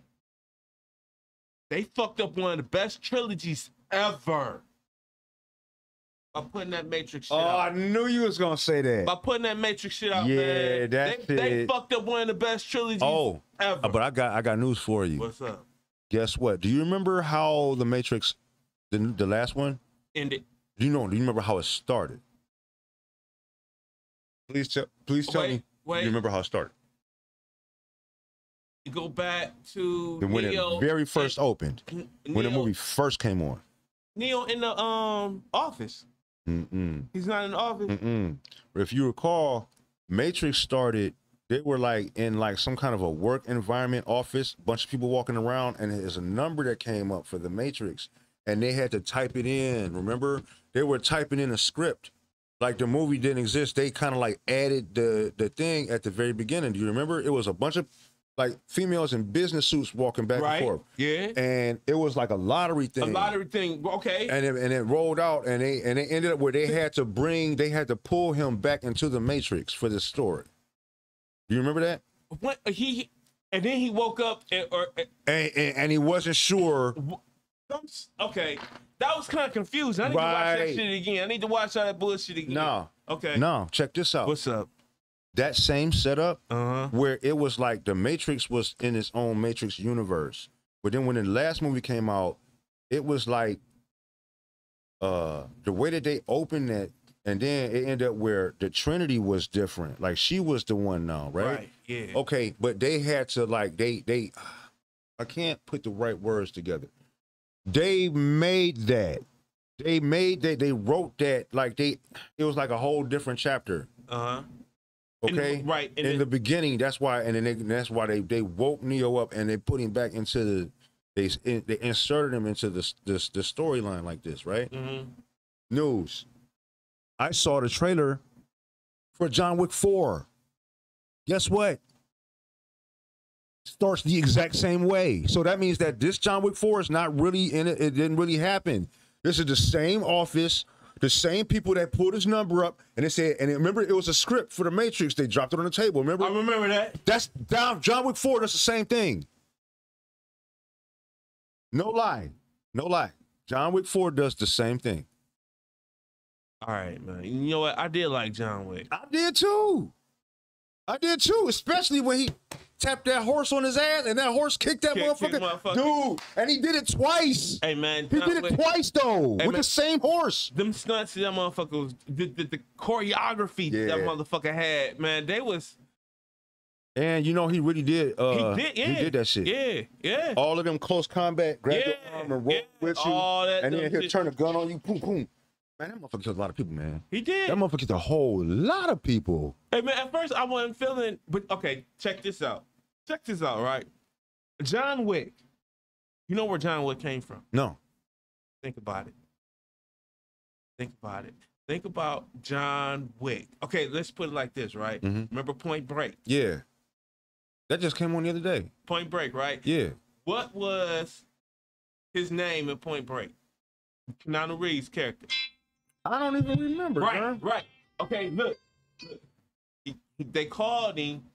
They fucked up one of the best trilogies ever by putting that Matrix shit out. Oh, I knew you was gonna say that. By putting that Matrix shit out, man. Yeah, they fucked up one of the best trilogies ever. But I got news for you. What's up? Guess what? Do you remember how the Matrix, the last one, ended? Do you remember how it started? Please tell me. Do you remember how it started? You go back to when Neo, it very first opened, when the movie first came on. Neo in the office. He's not in the office. If you recall, Matrix started. They were like in like some kind of a work environment office, bunch of people walking around, and there's a number that came up for the Matrix, and they had to type it in. Remember, they were typing in a script like the movie didn't exist. They kind of like added the thing at the very beginning. Do you remember? It was a bunch of like females in business suits walking back and forth. Yeah. And it was like a lottery thing. A lottery thing. Okay. And it rolled out, and they ended up where they had to pull him back into the Matrix for this story. Do you remember that? What and then he woke up and he wasn't sure. Okay, that was kind of confusing. I need to watch that shit again. I need to watch all that bullshit again. No. Okay. No, check this out. What's up? That same setup where it was like the Matrix was in its own Matrix universe. But then when the last movie came out, it was like the way that they opened it, and then it ended up where the Trinity was different. Like she was the one now, right? Right, yeah. Okay, but they had to like they I can't put the right words together. They made that. They wrote that like it was like a whole different chapter. Okay, in the beginning, that's why, and then that's why they woke Neo up and they put him back into they inserted him into the storyline like this, right? News. I saw the trailer for John Wick 4. Guess what? Starts the exact same way. So that means that this John Wick 4 is not really in it. It didn't really happen. This is the same office. The same people that pulled his number up, and they said, and remember, it was a script for the Matrix. They dropped it on the table. Remember? I remember that. That's down. John Wick 4. That's the same thing. No lie, no lie. John Wick 4 does the same thing. All right, man. You know what? I did like John Wick. I did too. Especially when he tapped that horse on his ass, and that horse kicked that motherfucker. Dude, and he did it twice. Hey, man. He did it twice, though, with the same horse. Them stunts that motherfucker was, the choreography that motherfucker had, man, they was... And, you know, he really did. He did that shit. Yeah. All of them close combat, grab your arm and roll with you, and then he'll turn a gun on you, boom, boom. Man, that motherfucker killed a lot of people, man. He did. That motherfucker killed a whole lot of people. Hey, man, at first I wasn't feeling, but okay, check this out. Check this out, right? John Wick. You know where John Wick came from? No. Think about it. Think about John Wick. Okay, let's put it like this, right? Remember Point Break? Yeah. That just came on the other day. Point Break, right? Yeah. What was his name in Point Break? Keanu Reeves' character. I don't even remember. Right. Okay, look. They called him.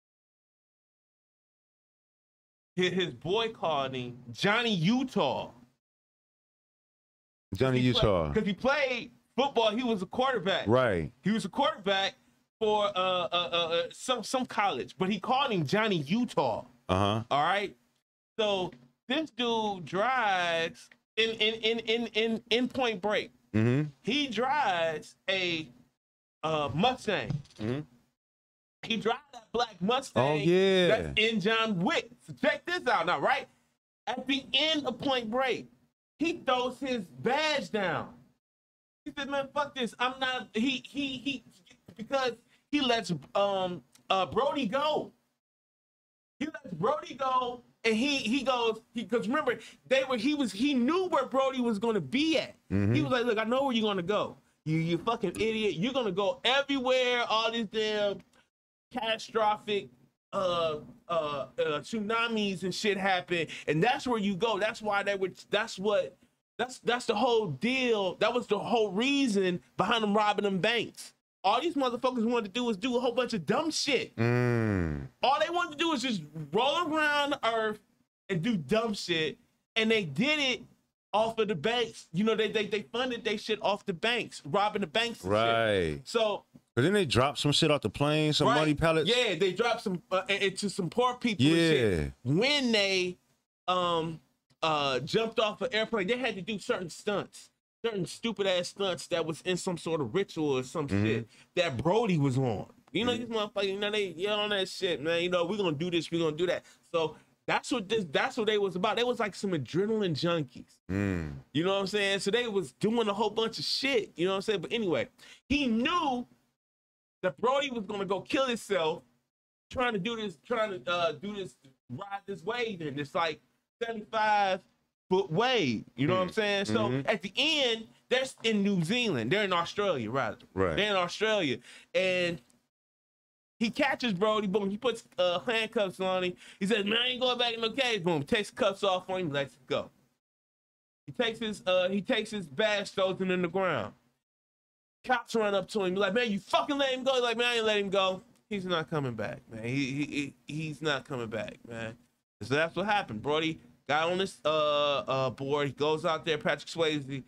His boy called him Johnny Utah. Utah. Because he played football. He was a quarterback. Right. He was a quarterback for some college, but he called him Johnny Utah. All right. So this dude drives in Point Break. He drives a Mustang. He drives that black Mustang. Oh yeah. That's in John Wick. So check this out now, right? At the end of Point Break, he throws his badge down. He said, "Man, fuck this. I'm not." He because he lets Brody go. He lets Brody go. And he goes, because remember, he knew where Brody was gonna be at. He was like, look, I know where you're gonna go. You fucking idiot. You're gonna go everywhere, all these damn catastrophic tsunamis and shit happen. And that's where you go. That's why that's the whole deal. That was the whole reason behind them robbing them banks. All these motherfuckers wanted to do was do a whole bunch of dumb shit. All they wanted to do was just roll around the earth and do dumb shit. And they did it off of the banks. You know, they funded they shit off the banks, robbing the banks and shit. So... But then they dropped some shit off the plane, some money pallets. Yeah, they dropped some into some poor people and shit. When they jumped off an airplane, they had to do certain stunts. Certain stupid ass stunts that was in some sort of ritual or some shit that Brody was on. You know, these motherfuckers, you know, they on that shit, man. You know, we're gonna do this, we're gonna do that. So that's what they was about. They was like some adrenaline junkies. You know what I'm saying? So they was doing a whole bunch of shit. You know what I'm saying? But anyway, he knew that Brody was gonna go kill himself trying to ride this wave, and it's like 75 foot wave. You know what I'm saying? So at the end, they're in New Zealand. They're in Australia, rather. Right. They're in Australia. And he catches Brody, boom, he puts handcuffs on him. He says, man, I ain't going back in no cage. Boom, takes the cuffs off on him, lets it go. He takes his badge, throws it in the ground. Cops run up to him, like, man, you fucking let him go. He's like, man, I ain't let him go. He's not coming back, man. He's not coming back, man. So that's what happened. Brody got on this board. He goes out there. Patrick Swayze,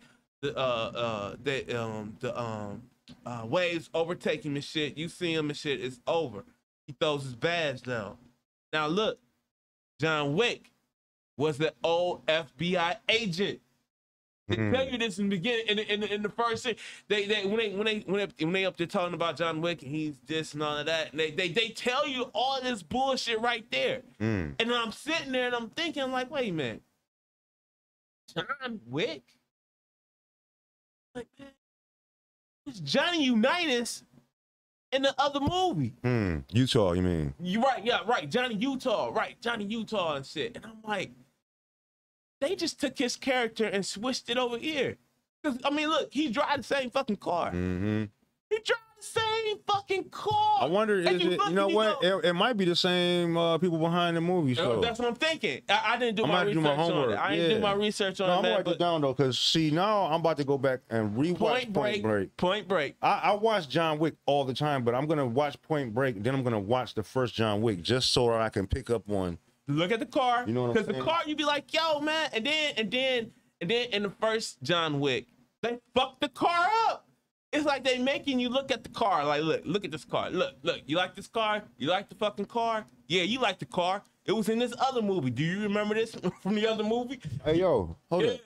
the waves overtake him and shit. You see him and shit. It's over. He throws his badge down. Now look, John Wick was the old FBI agent. They tell you this in the beginning, in the first scene. When they up there talking about John Wick and he's this and all of that, and they tell you all this bullshit right there. And then I'm sitting there and I'm thinking, like, wait a minute, John Wick? Like, man, it's Johnny Unitas in the other movie. Utah, you mean? You right, yeah, right. Johnny Utah and shit. And I'm like, they just took his character and switched it over here. Cause I mean, look, he drives the same fucking car. He drives the same fucking car. I wonder, is it? You know what? It might be the same people behind the movie. So that's what I'm thinking. I didn't do my research on it. I didn't do my research on it. I'm gonna write it down though, cause see, now I'm about to go back and rewatch Point Break. I watch John Wick all the time, but I'm gonna watch Point Break. Then I'm gonna watch the first John Wick just so I can pick up on. Look at the car, you know what I'm saying? Because the car, you be like, yo, man, and then in the first John Wick, they fucked the car up. It's like they making you look at the car, like, look at this car. Look, you like this car? You like the fucking car? Yeah, you like the car. It was in this other movie. Do you remember this from the other movie? Hey, yo, hold up.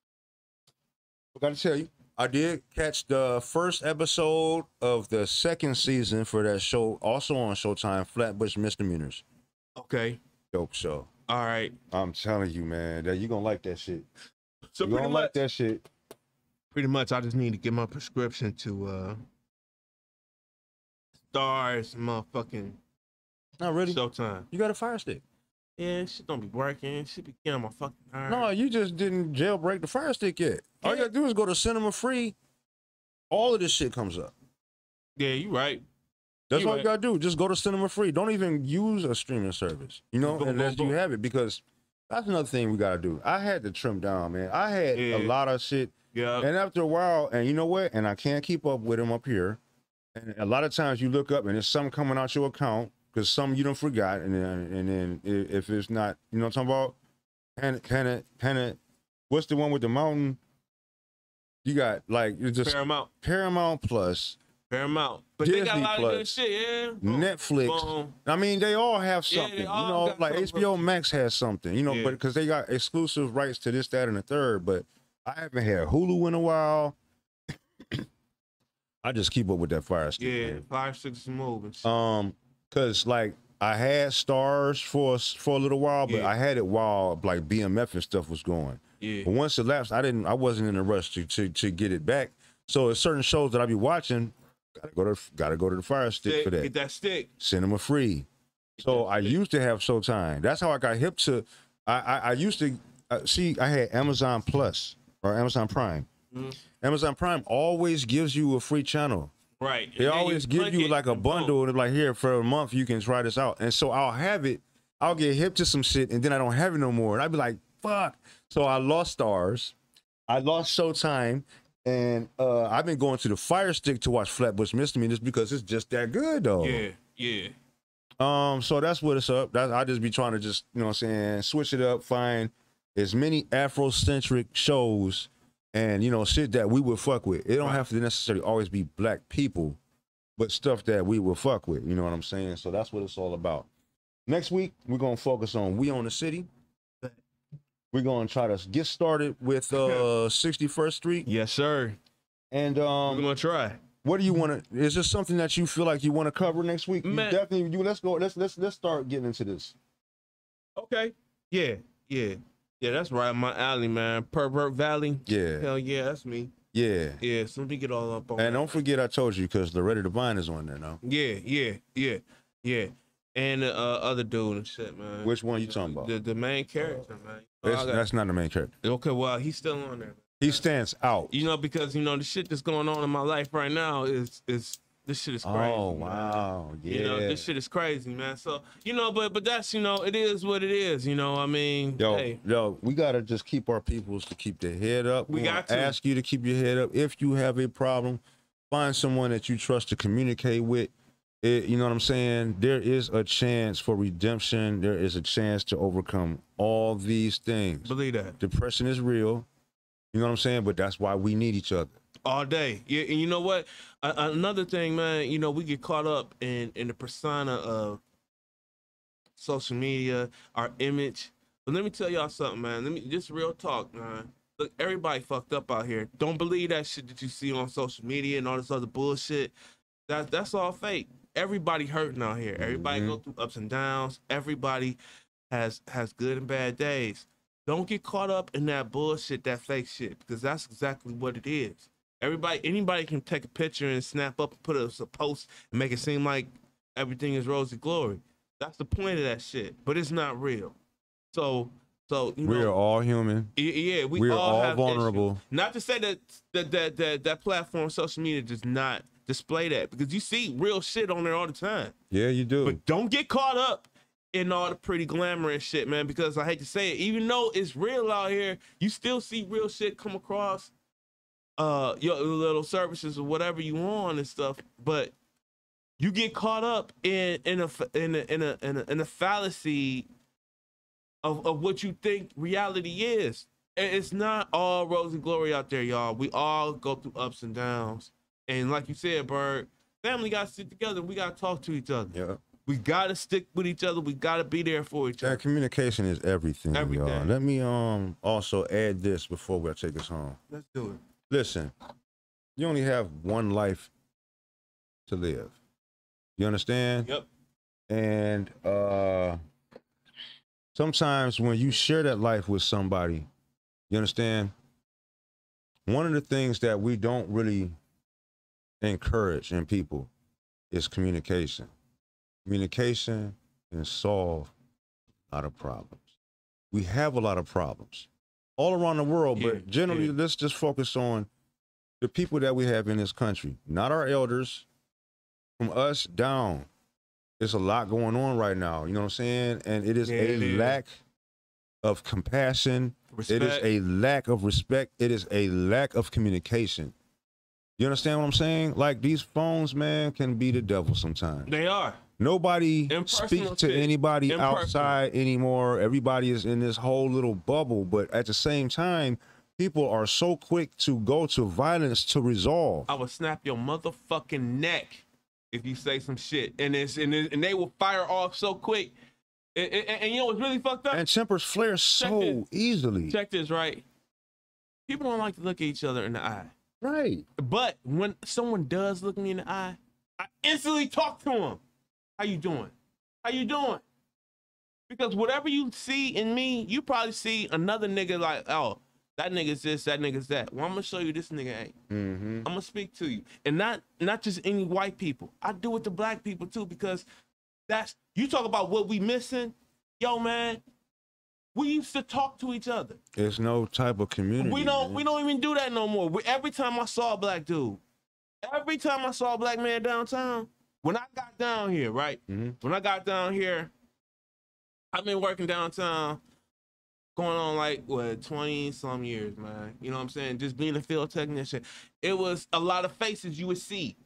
I gotta tell you, I did catch the first episode of the second season for that show, also on Showtime, Flatbush Misdemeanors. Okay. Dope show. All right. I'm telling you, man, that you gonna like that shit. So you gonna like that shit. Pretty much, I just need to get my prescription to Stars, motherfucking. Not really. Showtime. You got a Fire Stick. Yeah, shit don't be working. Shit be getting on my fucking nerves. No, you just didn't jailbreak the Fire Stick yet. All you gotta do is go to Cinema Free. All of this shit comes up. Yeah, you right. That's all you gotta do. Just go to Cinema Free. Don't even use a streaming service, you know, unless you have it, because that's another thing we gotta do. I had to trim down, man. I had a lot of shit. Yeah. And after a while, and you know what? And I can't keep up with them up here. And a lot of times you look up and there's something coming out your account because some you don't forgot. And then if it's not, you know what I'm talking about? Panic. What's the one with the mountain? You got like it's just Paramount Plus. Paramount. But Disney they got a lot Plus, of good shit, yeah. Netflix. I mean, they all have something. They all you know, got like something. HBO Max has something, you know, but because they got exclusive rights to this, that, and the third. But I haven't had Hulu in a while. I just keep up with that Fire Stick. Yeah, man. Fire Stick's moving. Cause like I had Stars for a little while, but I had it while like BMF and stuff was going. Yeah. But once it lapsed, I wasn't in a rush to get it back. So there's certain shows that I be watching. Gotta go to the Fire Stick for that. Get that stick. Cinema Free. So I used to have Showtime. That's how I got hip to. I used to see. I had Amazon Plus or Amazon Prime. Amazon Prime always gives you a free channel. Right. They always give you like a bundle and like, here for a month you can try this out. And so I'll have it. I'll get hip to some shit and then I don't have it no more. And I'd be like, fuck. So I lost Stars. I lost Showtime. And I've been going to the Fire Stick to watch Flatbush Misdemeanors because it's just that good, though. Yeah. So that's what it's up. I just be trying to just, you know what I'm saying, switch it up, find as many Afrocentric shows and, you know, shit that we would fuck with. It don't have to necessarily always be black people, but stuff that we will fuck with. You know what I'm saying? So that's what it's all about. Next week, we're going to focus on We Own the City. We're going to try to get started with 61st Street. Yes, sir. And we're going to try. What do you want to? Is this something that you feel like you want to cover next week? Man. You definitely. Let's go. Let's start getting into this. Okay. Yeah. That's right up my alley, man. Pervert Valley. Yeah. Hell yeah, that's me. Yeah. So let me get all up on. And don't forget, I told you because Loretta Devine is on there now. Yeah. and the other dude and shit, man. Which one you talking about? The main character, man. That's not the main character. Okay, well, he's still on there. He stands out. You know, because the shit that's going on in my life right now is this shit is crazy. Oh wow, man. yeah. This shit is crazy, man. So but that's it is what it is. I mean, yo, we gotta just keep our peoples to keep their head up. We got to ask you to keep your head up. If you have a problem, find someone that you trust to communicate with. You know what I'm saying? There is a chance for redemption. There is a chance to overcome all these things. Believe that. Depression is real. You know what I'm saying? But that's why we need each other. All day. Yeah, and you know what? Another thing, man, we get caught up in the persona of social media, our image. But let me tell y'all something, man. Just real talk, man. Look, everybody fucked up out here. Don't believe that shit that you see on social media and all this other bullshit. That's all fake. Everybody hurting out here. Everybody go through ups and downs. Everybody has good and bad days. Don't get caught up in that bullshit, that fake shit, because that's exactly what it is. Anybody can take a picture and snap up and put a post and make it seem like everything is rosy glory. That's the point of that shit, but it's not real. So we are all human. Yeah, we are all vulnerable. Issues. Not to say that platform, social media, does not display that, because you see real shit on there all the time. Yeah, you do. But don't get caught up in all the pretty glamorous shit, man, because I hate to say it, even though it's real out here, you still see real shit come across your little services or whatever you want and stuff, but you get caught up in a fallacy of what you think reality is. And it's not all rosy glory out there, y'all. We all go through ups and downs. And like you said, Bird, family got to sit together. We got to talk to each other. Yeah. We got to stick with each other. We got to be there for each other. Communication is everything, y'all. Let me also add this before we take us home. Let's do it. Listen, you only have one life to live. You understand? Yep. And sometimes when you share that life with somebody, you understand? One of the things that we don't really encourage in people is communication. Communication can solve a lot of problems. We have a lot of problems all around the world, but generally, let's just focus on the people that we have in this country, not our elders. From us down, there's a lot going on right now. You know what I'm saying? And it is lack of compassion. Respect. It is a lack of respect. It is a lack of communication. You understand what I'm saying? Like, these phones, man, can be the devil sometimes. They are. Nobody speaks to anybody outside anymore. Everybody is in this whole little bubble. But at the same time, people are so quick to go to violence to resolve. I would snap your motherfucking neck if you say some shit. And they will fire off so quick. And you know what's really fucked up? And tempers flare so easily. Check this, right? People don't like to look at each other in the eye. Right. But when someone does look me in the eye, I instantly talk to them. How you doing? How you doing? Because whatever you see in me, you probably see another nigga like, oh, that nigga's this, that nigga's that. Well, I'm gonna show you this nigga ain't. I'm gonna speak to you. And not just any white people. I do it to black people too, because you talk about what we missing. Yo, man, we used to talk to each other. There's no type of community. We don't even do that no more. Every time I saw a black dude, every time I saw a black man downtown, when I got down here, right? When I got down here, I've been working downtown going on like, 20-some years, man. You know what I'm saying? Just being a field technician. It was a lot of faces you would see.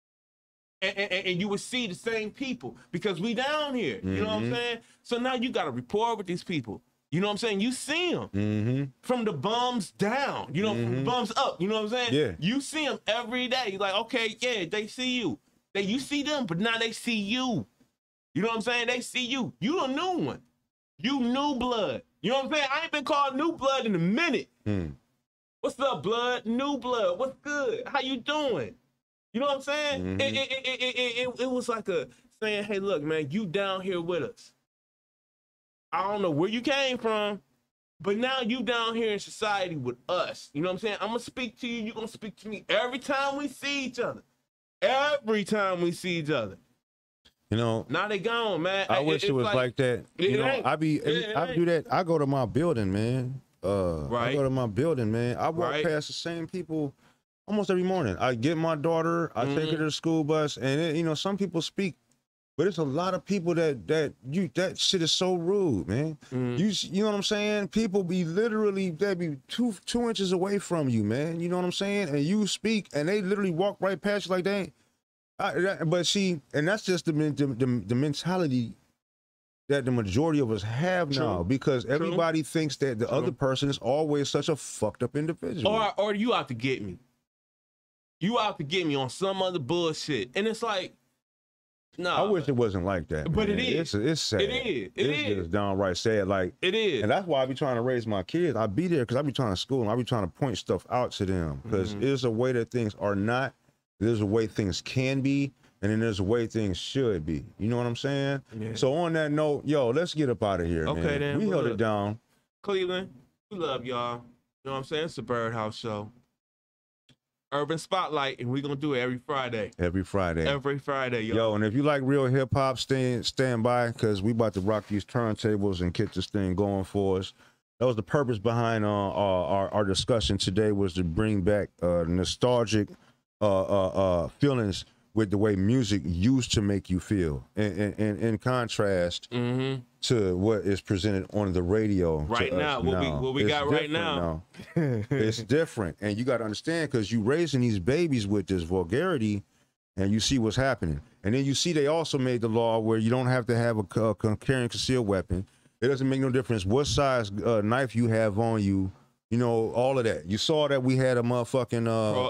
And you would see the same people because we down here. You know what I'm saying? So now you got to rapport with these people. You know what I'm saying? You see them from the bums down. You know, from the bums up. You know what I'm saying? Yeah. You see them every day. You're like, okay, yeah, they see you. You see them, but now they see you. You know what I'm saying? They see you. You a new one. You new blood. You know what I'm saying? I ain't been called new blood in a minute. What's up, blood? New blood. What's good? How you doing? You know what I'm saying? It was like a saying, hey, look, man, you down here with us. I don't know where you came from, but now you down here in society with us. You know what I'm saying? I'm going to speak to you. You're going to speak to me every time we see each other. Every time we see each other. You know, now they gone, man. I wish it was like that. You know, I do that. I go to my building, man. I go to my building, man. I walk past the same people almost every morning. I get my daughter, I take her to the school bus, and it, you know, some people speak, but it's a lot of people that shit is so rude, man. You know what I'm saying? People be literally, they be two inches away from you, man. You know what I'm saying? And you speak, and they literally walk right past you like they ain't. But see, and that's just the mentality that the majority of us have now, because everybody thinks that the other person is always such a fucked up individual. Or you out to get me. You out to get me on some other bullshit. And it's like, no. I wish it wasn't like that. But man. it is. It's sad. It is. It's just downright sad. Like, it is. And that's why I be trying to raise my kids. I be there because I be trying to school and I be trying to point stuff out to them. Because there's a way that things are not. There's a way things can be. And then there's a way things should be. You know what I'm saying? Yeah. So on that note, yo, let's get up out of here, man. Okay, then. We held it down. Cleveland, we love y'all. You know what I'm saying? It's the Birdhouse Show. Urban Spotlight, and we're going to do it every Friday. Every Friday. Every Friday, yo. Yo, and if you like real hip-hop, stand by, because we about to rock these turntables and get this thing going for us. That was the purpose behind our discussion today, was to bring back nostalgic feelings with the way music used to make you feel, in contrast to what is presented on the radio right now. What we got right now. It's different, and you got to understand, because you raising these babies with this vulgarity, and you see what's happening. And then you see they also made the law where you don't have to have a carrying concealed weapon. It doesn't make no difference what size knife you have on you. You know, all of that. You saw that we had a motherfucking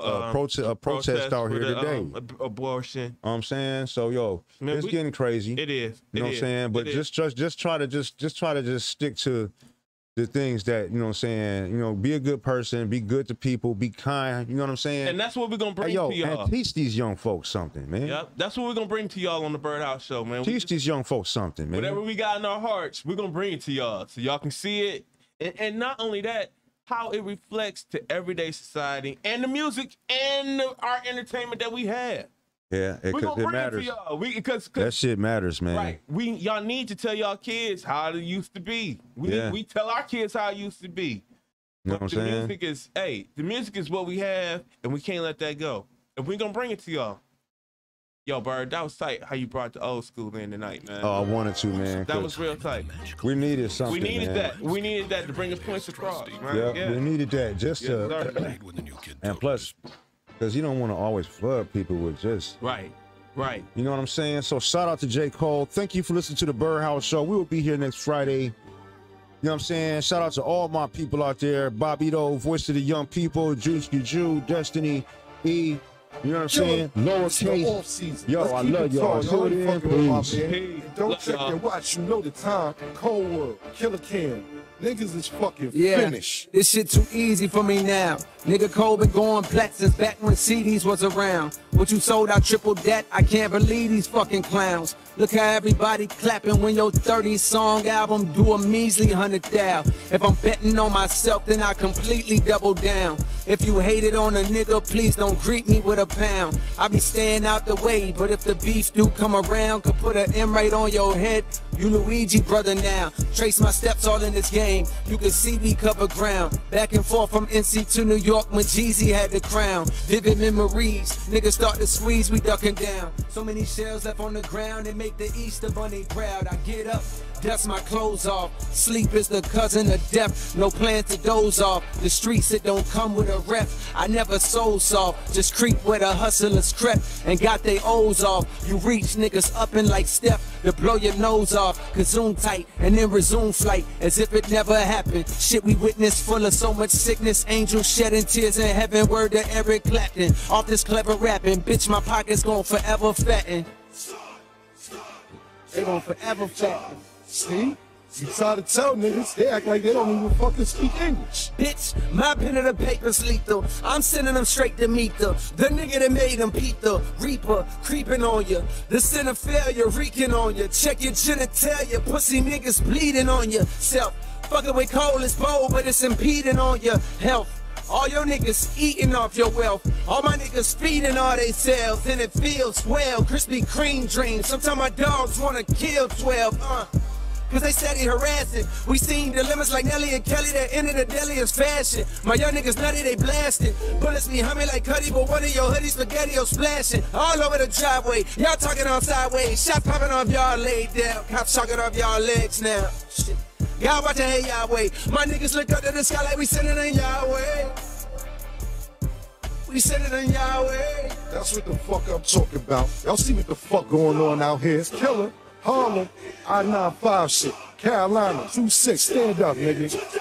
protest out here today. Abortion. You know what I'm saying? So, yo, man, it's getting crazy. It is. You know what I'm saying? But just try to stick to the things that, you know what I'm saying, you know, be a good person, be good to people, be kind, you know what I'm saying? And that's what we're going to bring to y'all. And teach these young folks something, man. Yep, that's what we're going to bring to y'all on the Birdhouse Show, man. Teach these young folks something, man. Whatever we got in our hearts, we're going to bring it to y'all so y'all can see it. And not only that, how it reflects to everyday society and the music and our entertainment that we have. Yeah, because it matters. Because that shit matters, man. Right. Y'all need to tell y'all kids how it used to be. We tell our kids how it used to be. You know what I'm saying? The music is what we have, and we can't let that go. And we're gonna bring it to y'all. Yo, Bird, that was tight how you brought the old school in tonight, man. Oh, I wanted to, man. That was real tight. We needed something. We needed man. that. We needed that to bring the points across. Yeah, we needed that just to. And plus, because you don't want to always flood people with just. Right. You know what I'm saying? So shout out to J. Cole. Thank you for listening to the Birdhouse Show. We will be here next Friday. You know what I'm saying? Shout out to all my people out there. Bobito, Voice of the Young People, Juice Juju, Destiny, E. You know what I'm saying? Lowercase. Yo, I love y'all. Don't check your watch. You know the time. Cold World, Killer Cam. Niggas is fucking finished. This shit too easy for me now. Nigga Cole been going plat since back when CDs was around. What you sold out triple that, I can't believe these fucking clowns. Look how everybody clapping when your 30-song album do a measly 100,000. If I'm betting on myself, then I completely double down. If you hated on a nigga, please don't greet me with a pound. I be staying out the way, but if the beef do come around, could put an M right on your head. You Luigi brother now. Trace my steps all in this game. You can see me cover ground. Back and forth from NC to New York when Jeezy had the crown. Vivid memories. Niggas start to squeeze, we ducking down. So many shells left on the ground, it make the Easter Bunny proud. I get up, dust my clothes off. Sleep is the cousin of death. No plan to doze off. The streets, it don't come with a rep. I never soul soft. Just creep where the hustlers crept and got they O's off. You reach niggas up and like Steph to blow your nose off. Kazoom tight and then resume flight as if it never happened. Shit we witnessed full of so much sickness. Angels shedding tears in heaven. Word to Eric Clapton. Off this clever rapping. Bitch, my pockets gon' forever fatten. They gon' forever fatten. See? You try to tell niggas, they act like they don't even fucking speak English. Bitch, my pen of the paper's lethal. I'm sending them straight to meet the nigga that made them Pete the Reaper, creeping on you. The sin of failure reeking on you. Check your genitalia, pussy niggas bleeding on yourself. Fucking with Cole is bold, but it's impeding on your health. All your niggas eating off your wealth. All my niggas feeding all they selves, and it feels well. Krispy Kreme dreams. Sometimes my dogs wanna kill 12. Cause they steady harassing. We seen dilemmas like Nelly and Kelly that ended the deadliest fashion. My young niggas nutty, they blasting. Bullets be humming like Cuddy, but one of your hoodies spaghetti-o splashing. All over the driveway, y'all talking on sideways. Shot popping off y'all laid down. Cops talking off y'all legs now. Shit. Y'all watch the hey Yahweh. My niggas look up to the sky like we sending in Yahweh. We sending in Yahweh. That's what the fuck I'm talking about. Y'all see what the fuck going on out here? It's killer. Harlem, I-95 shit, Carolina, 2-6, stand up, nigga.